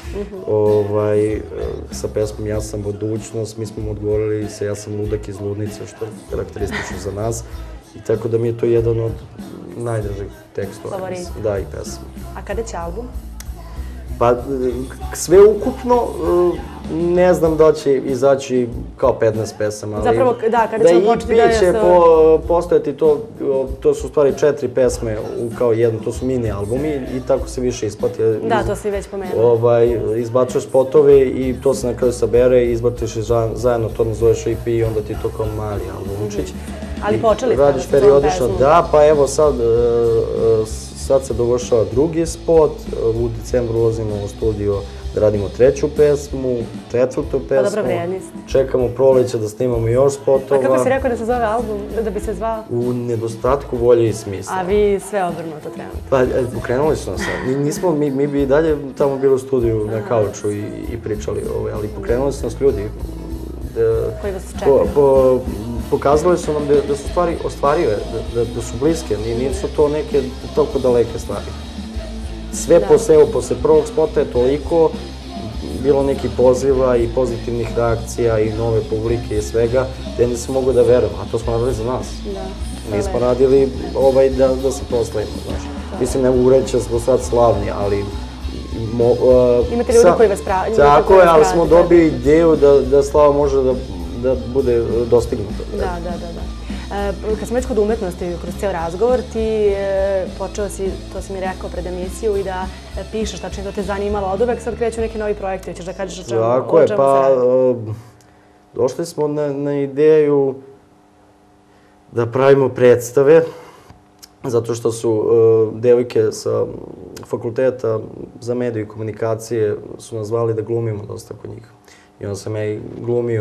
Sa pesmom Ja sam budućnost, mi smo mu odgovorili se Ja sam ludak iz ludnice, što je karakteristično za nas. I tako da mi je to jedan od najdražih tekstova. Favorita. Da, i pesma. A kada će album? Pa sve ukupno ne znam da će izaći kao petnaest pesama. Zapravo, da, kada ćemo početi da je... Da i P će postojati to, to su u stvari četiri pesme kao jedno, to su mini albumi i tako se više isplati. Da, to si već pomenuo. Izbacuješ spotove i to se na kraju sabere i izbaciš zajedno, to nazoveš E P i onda ti to kao mali albumčić. Ali počeli ste da se tom pesmu? Da, pa evo sad... Sad se dovršava drugi spot, u decembru ulazimo u studio da radimo treću pesmu, četvrtu pesmu. Pa dobro, vrijedni ste. Čekamo proleće da snimamo još spotova. A kako si rekao da se zove album, da bi se zvao? U nedostatku volje i smisla. A vi sve obrnuto trenutno. Pa pokrenuli su nas sad. Nismo, mi bi i dalje tamo bili u studiju na kauču i pričali, ali pokrenuli su nas ljudi. Koji vas čekaju? Pokazali su nam da su stvari ostvarive, da su bliske, nisu to neke toliko daleke stvari. Sve poseo, posle prvog spota je toliko bilo nekih poziva i pozitivnih reakcija i nove publike i svega, da nisam mogu da verujem, a to smo radili za nas. Nismo radili da se proslavimo, znaš. Mislim, ne mogu reći da smo sad slavni, ali... Imate ljudi koji vas pravi? Tako je, ali smo dobili ideju da slava može da bude dostignuta. Da, da, da, da. Kad smo već kod umetnosti, kroz ceo razgovor, ti počeo si, to si mi rekao pred emisiju, i da pišeš, tačno to te zanimalo od uvek, sad kreću neki novi projekti, hoćeš da kažeš o čemu se radi? Tako je, pa došli smo na ideju da pravimo predstave, zato što su devojke sa fakulteta za mediju i komunikacije su nas zvali da glumimo dosta kod njih. I onda sam ja i glumio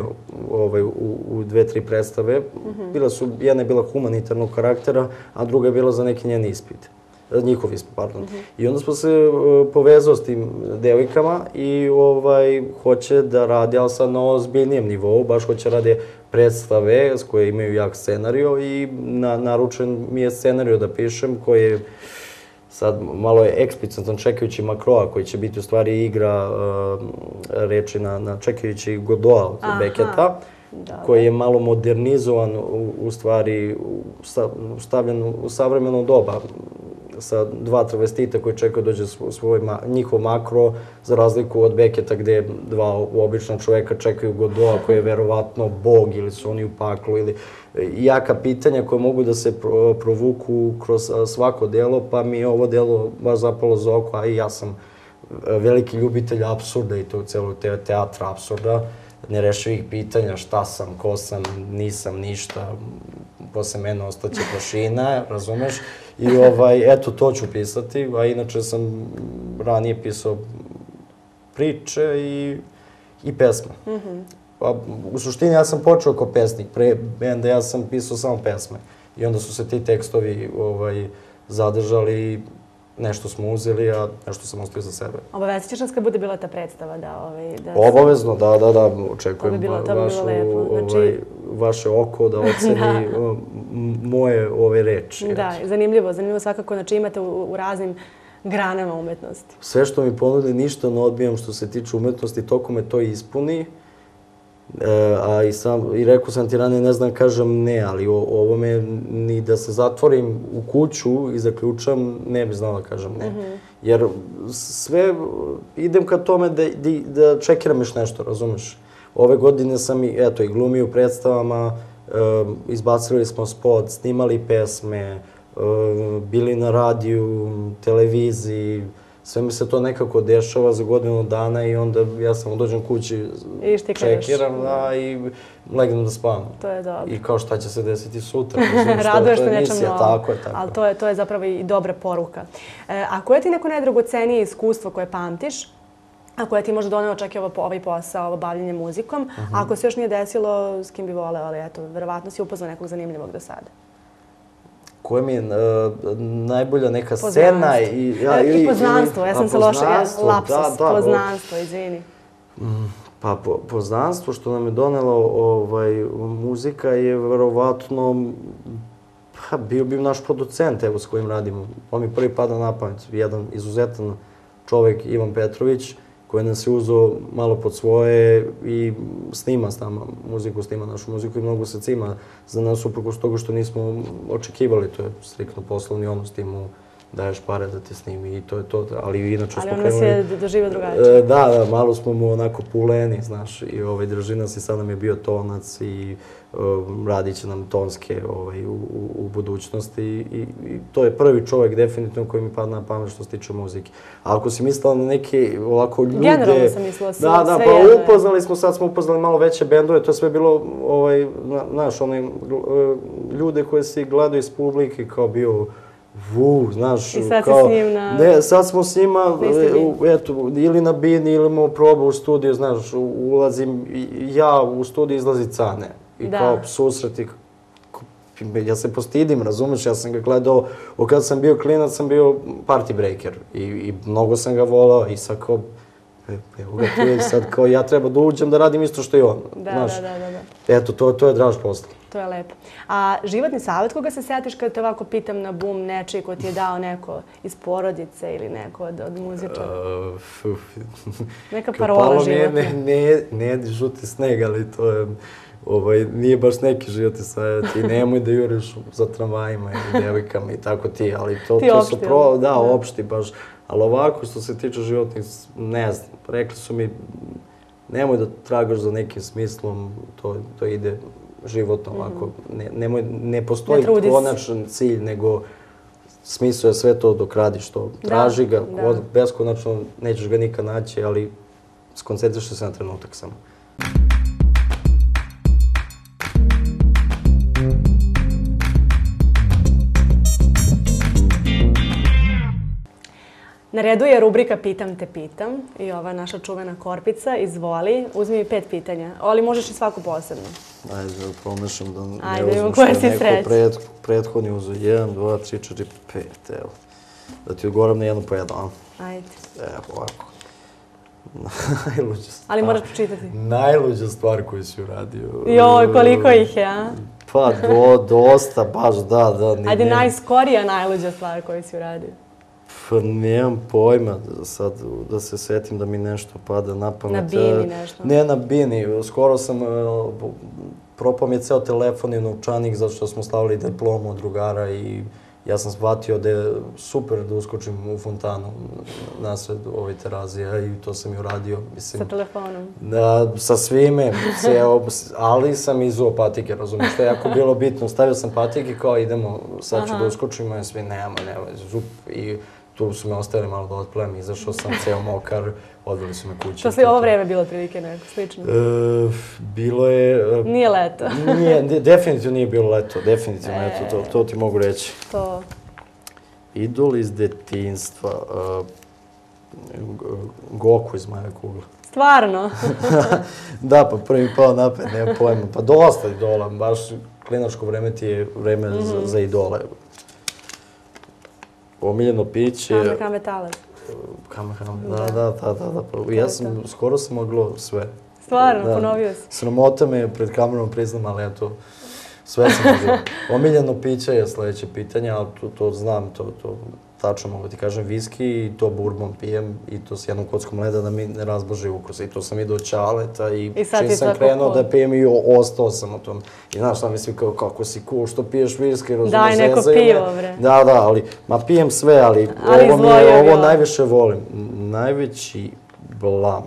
u dve, tri predstave. Jedna je bila humanitarnog karaktera, a druga je bila za neki njen ispit. Njihov ispit, pardon. I onda smo se povezao s tim devojkama i hoće da radi, ali sad na ozbiljnijem nivou, baš hoće radi predstave s koje imaju jak scenario i naručen mi je scenario da pišem koji je sad malo je eksplicitan čekajući Macroa koji će biti u stvari igra reči na čekajući Godoa od Beketa, koji je malo modernizovan, u stvari stavljen u savremeno doba sa dva travestita koji čekaju dođe njihov makro, za razliku od Beketa gde dva obična čoveka čekaju Godoa koji je verovatno bog ili su oni u paklu ili jaka pitanja koje mogu da se provuku kroz svako delo, pa mi je ovo delo baš zapalo za oko, a i ja sam veliki ljubitelj apsurda i to celog teatra apsurda, nerešivih pitanja, šta sam, ko sam, nisam, ništa, posle mene ostaće prašina, razumeš? I eto, to ću pisati, a inače sam ranije pisao priče i pesme. U suštini ja sam počeo kao pesnik, pre benda ja sam pisao samo pesme i onda su se ti tekstovi zadržali, nešto smo uzeli, a nešto sam ostavio za sebe. Obavezit ćeš nas kad bude bila ta predstava da... Obavezno, da, da, da, očekujem vaše oko da oceni moje ove reči. Da, zanimljivo, zanimljivo svakako, znači imate u raznim granama umetnosti. Sve što mi ponude, ništa ne odbijam što se tiče umetnosti, toko me to ispuni. I rekao sam ti ranije, ne znam, kažem ne, ali ovo me ni da se zatvorim u kuću i zaključam, ne bi znao da kažem ne. Jer sve, idem ka tome da čekiram još nešto, razumeš? Ove godine sam i, eto, i glumio u predstavama, izbacili smo spot, snimali pesme, bili na radiju, televiziji, sve mi se to nekako dešava za godinu dana i onda ja samo dođem kući, čekiram i legnem da spavam. To je dobro. I kao šta će se desiti sutra. Raduješ te nečem novom. Tako je, tako. Ali to je zapravo i dobra poruka. A koje ti neko najdragocenije iskustvo koje pamtiš, a koje ti možda donelo čak i ovaj posao, ovo bavljenje muzikom, ako se još nije desilo, s kim bi voleo, ali eto, verovatno si upoznao nekog zanimljivog do sada. Koja mi je najbolja neka scena i... I poznanstvo, ja sam se loše, lapsus, poznanstvo, izvini. Pa poznanstvo što nam je donelo muzika je verovatno, bio bi naš producent, evo s kojim radimo. On mi prvi pada na pamet, jedan izuzetan čovek, Ivan Petrović, koji nas je uzeo malo pod svoje i snima s nama muziku, snima našu muziku i mnogo se cima za nas uprkos toga što nismo očekivali. To je striktno poslovni odnos, ti mu daješ pare da te snimi i to je to. Ali inače smo krenuli... Ali on nas je doživio drugačije. Da, da, malo smo mu onako puleni, znaš, i drži nas i sad nam je bio tonac i radit će nam tonske u budućnosti i to je prvi čovjek definitivno koji mi pada na pamet što se tiče muzike. A ako si mislila na neke ovako ljude... Generalno sam mislila sve jedno. Da, da, pa upoznali smo, sad smo upoznali malo veće bendove, to je sve bilo, znaš, ljude koje si gledao iz publike kao bio... Vuu, znaš, kao... I sad si s njim na... Ne, sad smo s njima, eto, ili na bini, ili imamo probu u studiju, znaš, ulazim ja u studiju, izlazi Cane. I kao susreti, ja se postidim, razumeš, ja sam ga gledao, kad sam bio klinac, sam bio party breaker i mnogo sam ga volao i sad kao, evo ga tu je, sad kao ja treba da uđem da radim isto što i on, znaš. Da, da, da, da. Eto, to je draž posla. To je lepo. A životni savjet koga se setiš kada te ovako pitam na bum nečiji ko ti je dao neko iz porodice ili neko od muzičara? Neka parola životna. Ne jedi žuti sneg, ali to je... Nije baš neki životni savjet i nemoj da juriš za tramvajima ili devojkama i tako ti, ali to su pro... Da, opšti baš. Ali ovako što se tiče životnih, ne znam, rekli su mi nemoj da tragaš za nekim smislom, to ide životno ovako. Ne postoji konačan cilj, nego smisao je sve to dok radiš to. Traži ga, beskonačno nećeš ga nikad naći, ali skoncentriši se na trenutak samo. Na redu je rubrika Pitam te pitam i ova naša čuvena korpica. Izvoli, uzmi mi pet pitanja, ali možeš i svaku posebno. Ajde, da pomešam da ne uzmem što je neko prethodni uzo. Jedan, dva, tri, četiri, pet, evo. Da ti odgovoram na jedno po jedno. Ajde. Evo, ovako. Najluđa stvar. Ali moraš pročitati. Najluđa stvar koju si uradio. Joj, koliko ih je, a? Pa, dosta, baš, da, da. Ajde, najskorija najluđa stvar koju si uradio. Nemam pojma, sad da se setim da mi nešto pada na pamet. Na bini nešto? Ne na bini, skoro sam, propao mi je ceo telefon i novčanik zato što smo stavili diplomu od drugara i ja sam shvatio da je super da uskočim u fontanu nasred ove terazija i to sam i uradio. Sa telefonom? Da, sa svime, ali sam izuo patike, razumiješ, što je jako bilo bitno. Stavio sam patike i kao idemo, sad ću da uskočimo i svi nemoj, nemoj, zup. I tu su me ostavili malo da otplem, izašao sam ceo mokar, odveli su me kući. To sve ovo vreme bilo otprilike neko slično? Bilo je... Nije leto? Nije, definitivno nije bilo leto, definitivno, eto, to ti mogu reći. To? Idol iz detinjstva, Goku iz Maja Kugle. Stvarno? Da, pa prvi pao napad, nema pojma, pa dosta idola, baš klinačko vreme ti je vreme za idole. Omiljeno piće... Kamehametalac. Kamehametalac, da, da, da, da. Ja sam, skoro sam moglo sve. Stvarno, ponovio si. Sramota me pred kamerom priznam, ali eto, sve sam moglo. Omiljeno piće je sledeće pitanje, ali to znam, to tačno mogu ti kažem, viski i to bourbon pijem i to s jednom kockom leda da mi ne razblaži ukus. I to sam ido od Ćaleta i čim sam krenuo da pijem i ostao sam u tom. I znaš šta mislim, kako si cool što piješ viski, razumiješ, daj neko pivo, bre. Da, da, ali, ma pijem sve, ali ovo najviše volim. Najveći blam.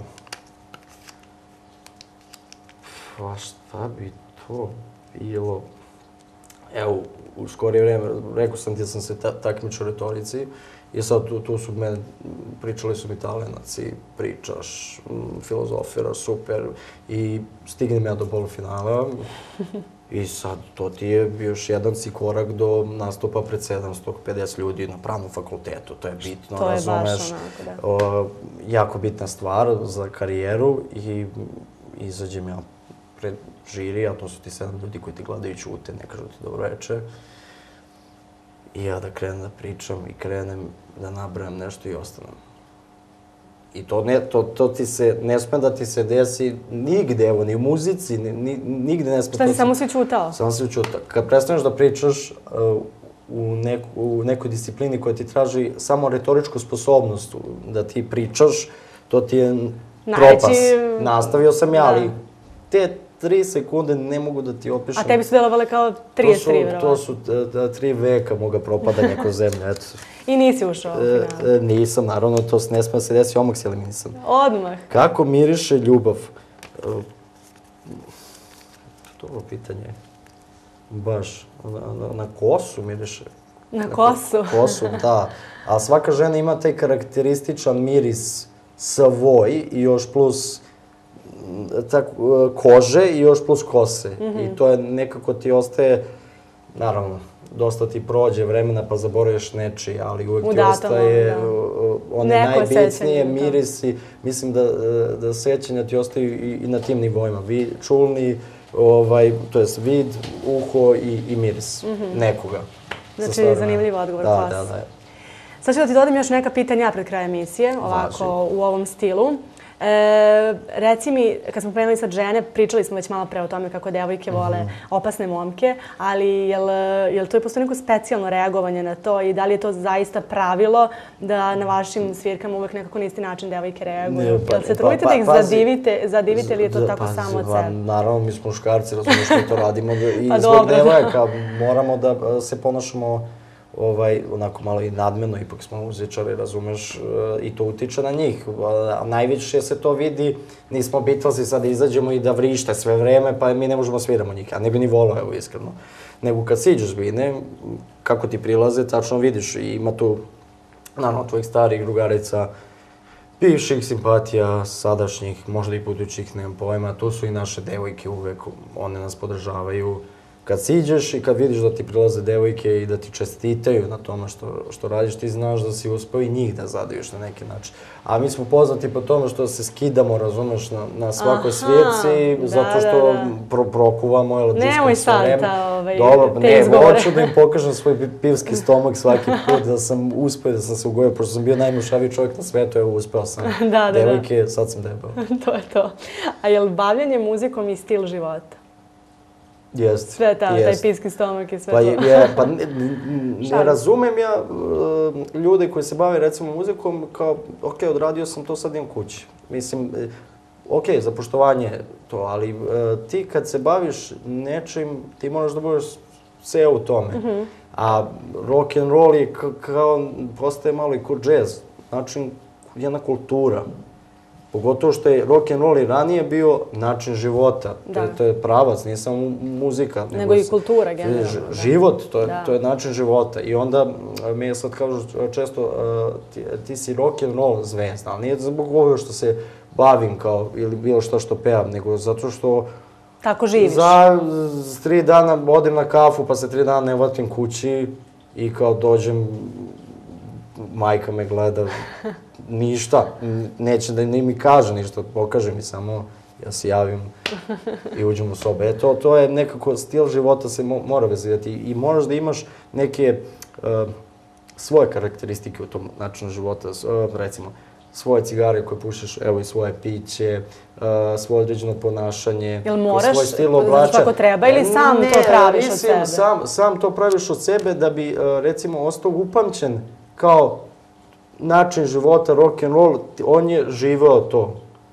Pa šta bi to bilo? Evo, u skorije vreme, rekao sam ti da sam se takmičio u retorici i sad tu su mene, pričali su mi talenci, pričaš, filozofiraš, super i stignem ja do polufinala i sad to ti je još jedan si korak do nastupa pred sedamsto pedeset ljudi na pravnom fakultetu, to je bitno, razumeš, jako bitna stvar za karijeru i izađem ja pred žiri, a to su ti sedam ljudi koji ti gledaju i ćute, ne kažu ti dobro veče. I ja da krenem da pričam i krenem da nabrajam nešto i ostanem. I to ti se, ne sme da ti se desi nigde, evo, ni u muzici, nigde ne sme. Šta si samo si ćutao? Samo si ćutao. Kad prestaneš da pričaš u nekoj disciplini koja ti traži samo retoričku sposobnost da ti pričaš, to ti je propast. Nastavio sam ja, ali te tri sekunde ne mogu da ti opišem. A tebi su delovale kao trideset tri, verovatno. To su tri veka moga propadanja kroz zemlju, eto. I nisi ušao u finalu? Nisam, naravno, to ne sme da se desi, odmah si eliminisan. Odmah? Kako miriše ljubav? To je ovo pitanje. Baš, na kosu miriše. Na kosu? Kosu, da. A svaka žena ima taj karakterističan miris svoj i još plus kože i još plus kose. I to je nekako ti ostaje, naravno, dosta ti prođe vremena pa zaboraviš nečiji, ali uvek ti ostaje one najbitnije mirisi. Mislim da sećanja ti ostaju i na tim nivoima. Čulni, to je vid, uho i miris nekoga. Znači, zanimljiv odgovor, klas. Da, da, da. Sad ću da ti dodam još neka pitanja pred kraja emisije, ovako u ovom stilu. Reci mi, kad smo krenuli sad žene, pričali smo već malo pre o tome kako devojke vole opasne momke, ali je li to postoji neko specijalno reagovanje na to i da li je to zaista pravilo da na vašim svirkama uvek nekako na isti način devojke reaguju? Jel se trudite da ih zadivite ili je to tako samo od sebe? Naravno, mi smo muškarci, razumiješ, mi to radimo i zbog devojaka moramo da se ponašamo onako malo i nadmeno, ipak smo muzičari, razumeš, i to utiče na njih. Najviše se to vidi, nismo Beatlesi sad izađemo i da vrište sve vreme, pa mi ne možemo sviramo njih. Ja ne bi ni volao, evo, iskreno. Nego kad siđeš bine, kako ti prilaze, tačno vidiš i ima tu, naravno, tvojih starih drugarica, bivših simpatija, sadašnjih, možda i budućih, nemam pojma. Tu su i naše devojke uvek, one nas podržavaju. Kad siđeš i kad vidiš da ti prilaze devojke i da ti čestitaju na tome što radiš, ti znaš da si uspeo i njih da zadiviš na neki način. A mi smo poznati po tome što se skidamo, razumeš, na svakoj svirci, zato što prokuvamo, jel, nemoj sad te izgovore. Hoću da im pokažem svoj pivski stomak svaki put, da sam uspeo, da sam se ugojio, pošto sam bio najmušaviji čovjek na svetu, evo, uspeo sam. Devojke, sad sam debel. To je to. A je li bavljanje muzikom i stil života? Jest. Sve ta, taj piski stomak i sve pa to. Je, pa ne, ne razumem ja uh, ljude koji se bave recimo muzikom kao, ok, odradio sam to, sad idem kući. Mislim, ok, za poštovanje to, ali uh, ti kad se baviš nečim, ti moraš da budeš sve u tome. Mm -hmm. A rock and roll je kao, postaje malo i ko džez. Znači, jedna kultura. Pogotovo što je rock and roll i ranije bio način života. To je, to je pravac, nije samo muzika. Nego, nego i kultura, generalno. Život, to je, to je način života. I onda mi je sad kažu često, uh, ti, ti si rock and roll zvezda, ali nije zbog ovoga što se bavim kao, ili bilo što što pevam, nego zato što tako živiš. Za tri dana odem na kafu, pa se tri dana ne vratim kući i kao dođem, majka me gleda, ništa, neće da ni mi kaže ništa, pokaže mi samo, ja se javim i uđem u sobe. E to, to je nekako, stil života se mo, mora vezivati i moraš da imaš neke uh, svoje karakteristike u tom načinu života, uh, recimo, svoje cigare koje pušiš, evo i svoje piće, uh, svoje određeno ponašanje, jel moraš, svoj stil oblača. Svako treba ili sam ne, to praviš mislim, od sebe? Sam, sam to praviš od sebe da bi, uh, recimo, ostao upamćen kao način života, rock and roll, on je živeo to.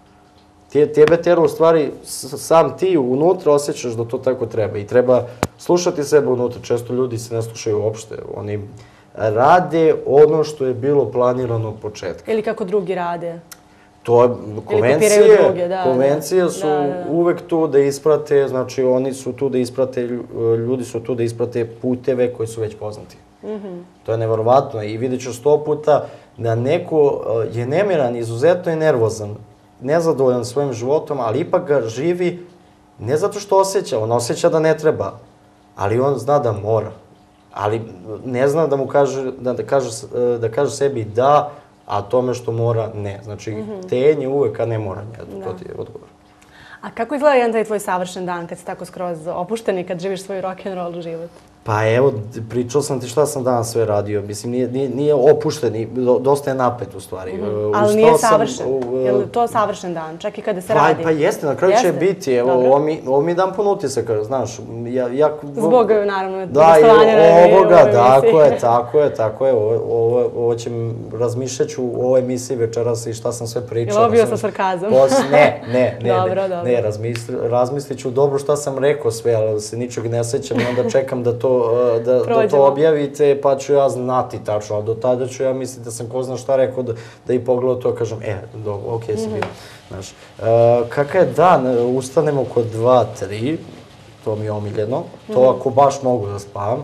Tebe tera u stvari, sam ti unutra osjećaš da to tako treba i treba slušati sebe unutra. Često ljudi se ne slušaju uopšte. Oni rade ono što je bilo planirano od početka. Ili kako drugi rade. To je, konvencije, druge, da, konvencije da, su da, da. uvek tu da isprate, znači oni su tu da isprate, ljudi su tu da isprate puteve koji su već poznati. Mm-hmm. To je neverovatno i vidjet ću sto puta da neko je nemiran, izuzetno je nervozan, nezadovoljan svojim životom, ali ipak ga živi ne zato što osjeća, on osjeća da ne treba, ali on zna da mora. Ali ne zna da mu kaže, da, da kaže, da kaže sebi da, a tome što mora ne. Znači, mm-hmm. tenje uvek, a ne moranje. To ti je odgovor. A kako izgleda jedan taj tvoj savršen dan kad si tako skroz opušten i kad živiš svoj rock and roll život? Pa evo, pričao sam ti šta sam danas sve radio. Mislim, nije, nije, nije opušten, dosta je napet u stvari. Mm-hmm. Ali nije savršen. Uh, je li to savršen dan, čak i kada se pa, radi? Pa jeste, na kraju jeste? Će biti. Evo, ovo mi, ovo mi je dan pun utisaka, znaš. Ja, ja, Zbog, naravno, da, ovoga, tako je, tako je, tako je. Ovo, ovo, ovo će razmišljat ću u ovoj emisiji večeras i šta sam sve pričao. Je li ovo bio sa sarkazom? Pos, ne, ne, ne. Dobro, ne, dobro. Ne, razmisli, razmislit ću dobro šta sam rekao sve, ali se ničeg ne sećam i onda čekam da to Da, da to objavite, pa ću ja znati tačno, a do tada ću ja misliti da sam ko zna šta rekao, da, da i pogledao to, kažem, e, dobro, okej okay, si bio. Znaš, uh, kakav je dan, ustanemo oko dva, tri, to mi je omiljeno, to ako baš mogu da spavam.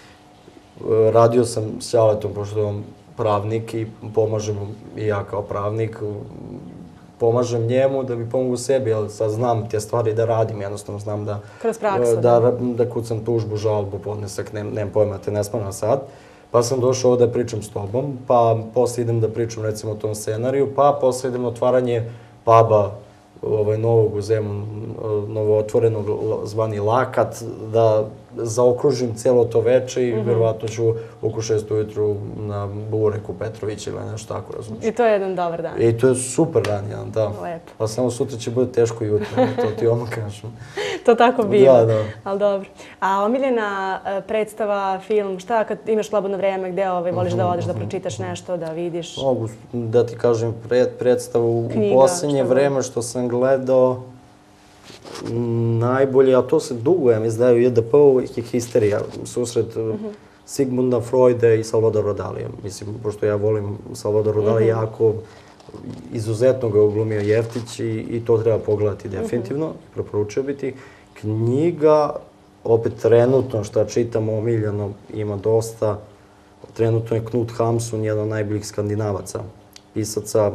Uh, radio sam s Ćaletom, pošto je on pravnik i pomažem mu i ja kao pravnik, pomažem njemu da bi pomogu sebi, ali sad znam te stvari da radim, jednostavno znam da, kroz praksu, da, da, da kucam tužbu, žalbu, podnesak, ne, nemam pojma, te ne smaram sad. Pa sam došao ovdje da pričam s tobom, pa posle idem da pričam recimo o tom scenariju, pa posle idem na otvaranje puba ovaj, novog u Zemunu, novo otvorenog zvani Lakat, da zaokružim celo to veče i mm-hmm. verovatno ću oko šest ujutru na Bureku Petrović ili nešto tako, razumiješ. I to je jedan dobar dan. I to je super dan, jedan, da. Lepo. Pa samo sutra će bude teško jutro, to ti odmah kažem. To tako biva, da, da. Ali dobro. A omiljena predstava, film, šta kad imaš slobodno vreme, gde ovaj, voliš da odeš, da pročitaš nešto, da vidiš? Mogu da ti kažem pred, predstavu u posljednje vreme što sam gledao, najbolje, a to se dugo, ja mislim da je u J D P-u, je Histerija, susret mm-hmm. Sigmunda Freuda i Salvadora Dalija. Mislim, pošto ja volim Salvadora Dalija, mm-hmm. jako izuzetno ga oglumio Jeftić i, i to treba pogledati definitivno, mm-hmm. preporučio bi ti. Knjiga, opet trenutno šta čitam omiljeno, ima dosta. Trenutno je Knut Hamsun, jedan od najboljih skandinavaca, pisaca.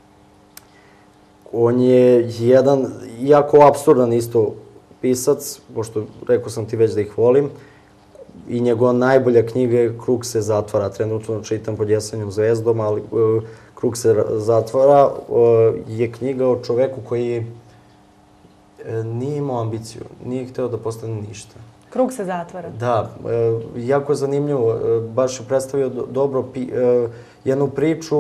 On je jedan jako apsurdan isto pisac, pošto rekao sam ti već da ih volim. I njegova najbolja knjiga je Krug se zatvara. Trenutno čitam pod Jesenjom zvezdom, ali uh, Krug se zatvara uh, je knjiga o čoveku koji uh, nije imao ambiciju, nije hteo da postane ništa. Krug se zatvara? Da, uh, jako je zanimljivo. Uh, baš je predstavio do, dobro pi, uh, jednu priču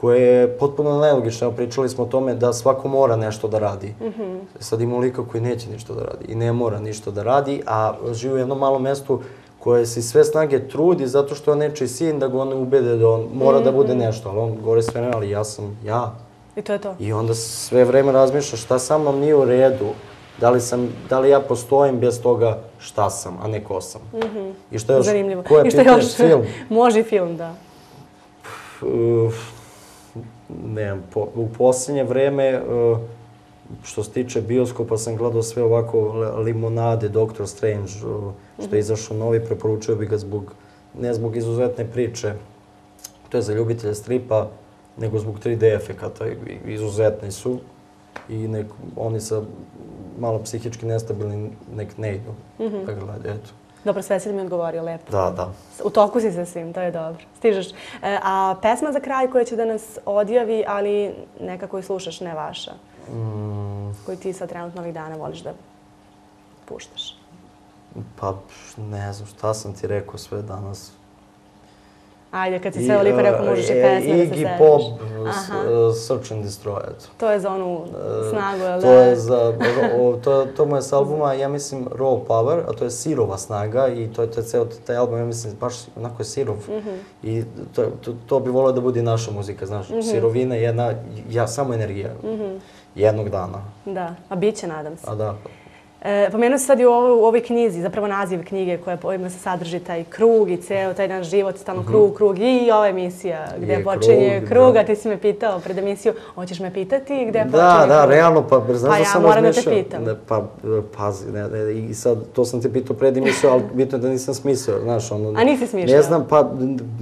koje je potpuno nelogično. Pričali smo o tome da svako mora nešto da radi. Sad ima lika koji neće ništa da radi i ne mora ništa da radi, a živi u jednom malom mestu koje se sve snage trudi zato što je nečiji sin da ga on ubede da on mora da bude nešto, ali on govori sve ne, ali ja sam ja. I to je to. I onda sve vreme razmišlja šta sa mnom nije u redu, da li, sam, da li ja postojim bez toga šta sam, a ne ko sam. I šta još? Zanimljivo. Ko je I šta pitanje? još? Film? Može i film, da. Uh, ne, po, u posljednje vreme, uh, što se tiče bioskopa, sam gledao sve ovako Limonade, Doctor Strange, uh, što je izašao novi, preporučio bi ga zbog, ne zbog izuzetne priče, to je za ljubitelje stripa, nego zbog tri D efekata, izuzetni su i nek, oni sa malo psihički nestabilni nek ne idu, da gledaju, eto. Dobro, sve si mi odgovorio, lepo. Da, da. U toku si sa svim, to je dobro. Stižeš. E, a pesma za kraj koja će da nas odjavi, ali neka koju slušaš, ne vaša? Mm. Koju ti sad trenutno ovih dana voliš da puštaš? Pa, ne znam, šta sam ti rekao sve danas. Ajde, kad si sve oliko rekao, možeš i pesme da se setiš. Iggy Pop, Search and Destroy, eto. To je za onu snagu, ali... To je za, to, to mu je s albuma, ja mislim, Raw Power, a to je sirova snaga i to je, to je ceo taj album, ja mislim, baš onako je sirov. I to, to, to bi volio da bude i naša muzika, znaš. Sirovina je jedna, ja, samo energija. Jednog dana. Da, a bit će, nadam se. A da. E, pomenuo se sad i u ovoj, u ovoj knjizi, zapravo naziv knjige koja se sadrži taj krug i ceo taj naš život, stalno krug, krug i ova emisija gde je počinje krug, krug, da. a ti si me pitao pred emisiju, hoćeš me pitati gde počinje Da, krug? da, realno, pa znaš Pa da ja sam moram da te razmišljao. pitam. Ne, pa, pazi, ne, ne, i sad, to sam te pitao pred emisiju, ali bitno je da nisam smislio, znaš, ono... A nisi smišljao? Ne znam, pa...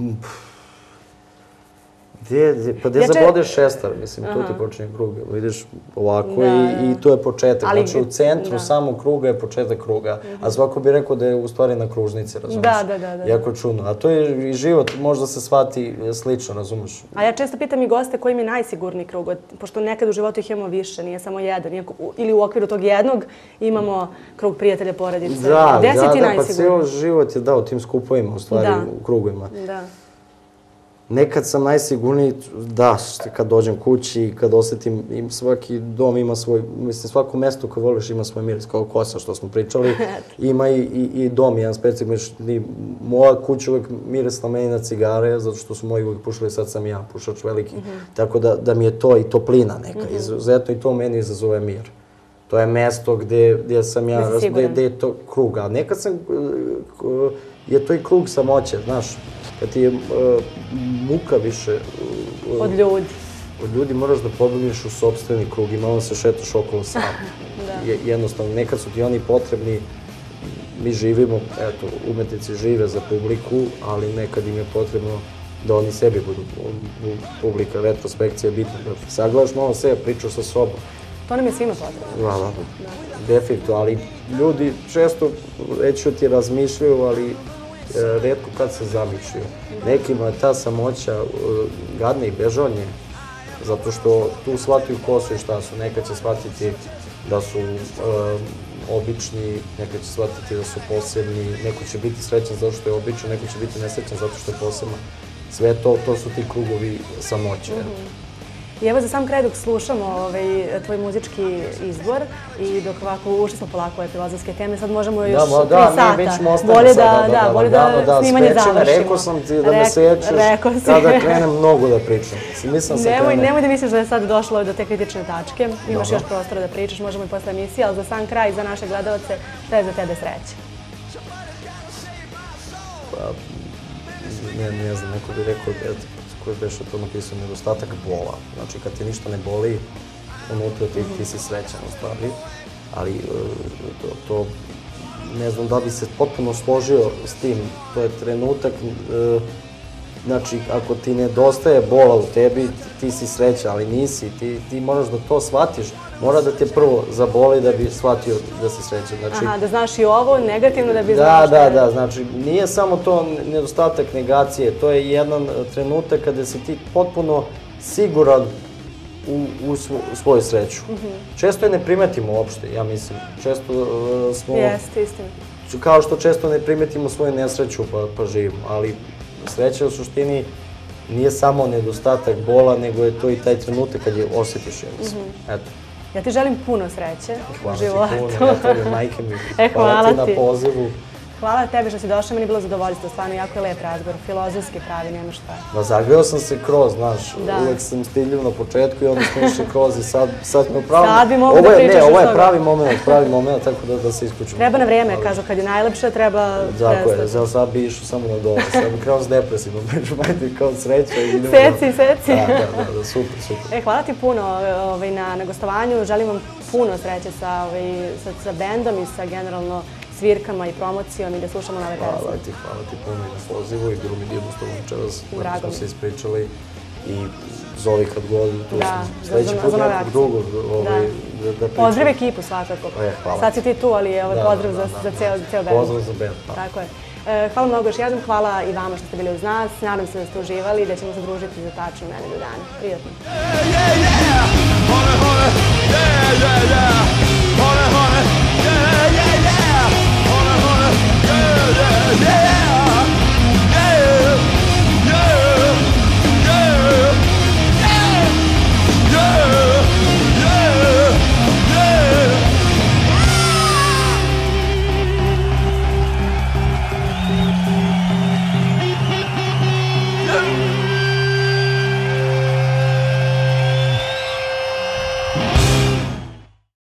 Gdje, gdje, pa gdje Ja če- zabodeš šestar, mislim, tu ti počinje krug, vidiš ovako Da, i, da. i to je početak. Ali Znači, u gdje- centru da. samog kruga je početak kruga, a svako bi rekao da je u stvari na kružnici, razumiješ? Da, da, da, da. Jako čudno. A to je i život, možda se shvati slično, razumiješ? A ja često pitam i goste koji mi je najsigurniji krug, od- pošto nekad u životu ih imamo više, nije samo jedan, iako u- ili u okviru tog jednog imamo krug prijatelja, porodice. Da, Gde si da, ti da, pa najsigurniji? cijel život je dao tim skupovima, u stvari, Da. u krugovima. Da. Nekad sam najsigurniji, da, što kad dođem kući i kad osjetim, im, svaki dom ima svoj, mislim, svako mesto koje voliš ima svoj miris, kao kosa što smo pričali, ima i, i, i dom, jedan specifični, moja kuća uvijek mirisla meni na cigare, zato što su moji uvijek pušali, sad sam ja pušač veliki, tako da, da mi je to i toplina neka, izuzetno i to meni izazove mir. To je mesto gdje, gdje sam ja, Gdje si gdje, siguran. gdje je to krug, a nekad sam, uh, je to i krug samoće, znaš, kad ti je uh, muka više uh, Od ljudi. od ljudi, moraš da pobuniš u sopstveni krug i malo se šetaš okolo sam. Je, jednostavno, nekad su ti oni potrebni, mi živimo, eto, umetnici žive za publiku, ali nekad im je potrebno da oni sebi budu publika, retrospekcija je bitna, da sagledaš malo sebe, pričaš sa sobom. To nam je svima potrebno. Da, da, definitivno, ali ljudi često, reću ti, razmišljaju, ali e, retko kad se zamišljaju. Nekima je ta samoća e, gadna i bežanje, zato što tu shvataju ko su i šta su. Neka će shvatiti da su e, obični, neka će shvatiti da su posebni, neko će biti srećan zato što je običan, neko će biti nesrećan zato što je poseban. Sve to, to su ti krugovi samoće. I evo za sam kraj dok slušamo ovaj, tvoj muzički izbor i dok ovako ušli smo polako ove filozofske teme, sad možemo još Da, ma, tri da, sata. mi već ostane Bolje sada, da, da, bolje da, da, snimanje speče me, završimo. rekao sam ti da me Rek- sečeš, rekao si. kada krenem mnogo da pričam. Mislim sam Nemoj, krenem. nemoj da misliš da je sad došlo do te kritične tačke. Imaš Dobro. još prostora da pričaš, možemo i posle emisije, ali za sam kraj, za naše gledalce, šta je za tebe sreća? Pa, ne, ne znam, neko bi rekao, eto, koji beše to napisao, nedostatak bola. Znači, kad ti ništa ne boli, unutra ti, ti si srećan u stvari. Ali e, to, to, ne znam da bi se potpuno složio s tim. To je trenutak, e, znači, ako ti nedostaje bola u tebi, ti si srećan, ali nisi. Ti, ti moraš da to shvatiš. Mora da te prvo zaboli da bi shvatio da si srećan. Znači, Aha, da znaš i ovo negativno da bi da, znao šta da, je. da, znači nije samo to nedostatak negacije, to je jedan trenutak kada si ti potpuno siguran u, u, svo, u svoju sreću. Često je ne primetimo uopšte, ja mislim. Često uh, smo, Jeste, istina. kao što često ne primetimo svoju nesreću pa, pa živimo, ali sreća u suštini nije samo nedostatak bola, nego je to i taj trenutak kad je osjetiš, ja mislim. Eto. Ja ti želim puno sreće u životu. Hvala ti puno, ja tebi, majke mi. E, hvala ti na ti. pozivu. Hvala tebi što si došla, meni je bilo zadovoljstvo, stvarno jako je lep razgovor, filozofski pravi, nema šta. Ma zagreo sam se kroz, znaš, Da. uvek sam stiljiv na početku i onda smo išli kroz i sad, sad me pravo... Sad bi mogu Ovo da je- pričaš Ne, ovo iz je toga. pravi moment, pravi moment, tako da, da se isključimo. Treba na vrijeme, kažu, kad je najlepše, treba Tako je, prestati. za sad bi išao samo na dole, sad bi krenuo s depresivnom pričom, ajde kao sreća i idemo... Seci, seci. Da, da, da, da, super, super. E, hvala ti puno ovaj, na, na gostovanju, želim vam puno sreće sa, ovaj, sa, sa bendom i sa generalno svirkama i promocijom i da slušamo nove pesme. Hvala ti, hvala ti puno i na pozivu i bilo mi divno s tobom večeras, Drago kako mi. smo se ispričali i zovi kad god, tu Da, sam za- sledeći za- put za nove nekog akcije. drugog ovaj, da, da pričam. Pozdrav ekipu svakako. E, hvala. Sad si ti tu, ali je ovaj Da, pozdrav da, za, da, za da. ceo, ceo band. Pozdrav za band, da. Tako je. E, hvala mnogo još jednom, hvala i vama što ste bili uz nas. Nadam se da ste uživali i da ćemo se družiti za tačno nedelju dana. Prijatno. Yeah, yeah, yeah.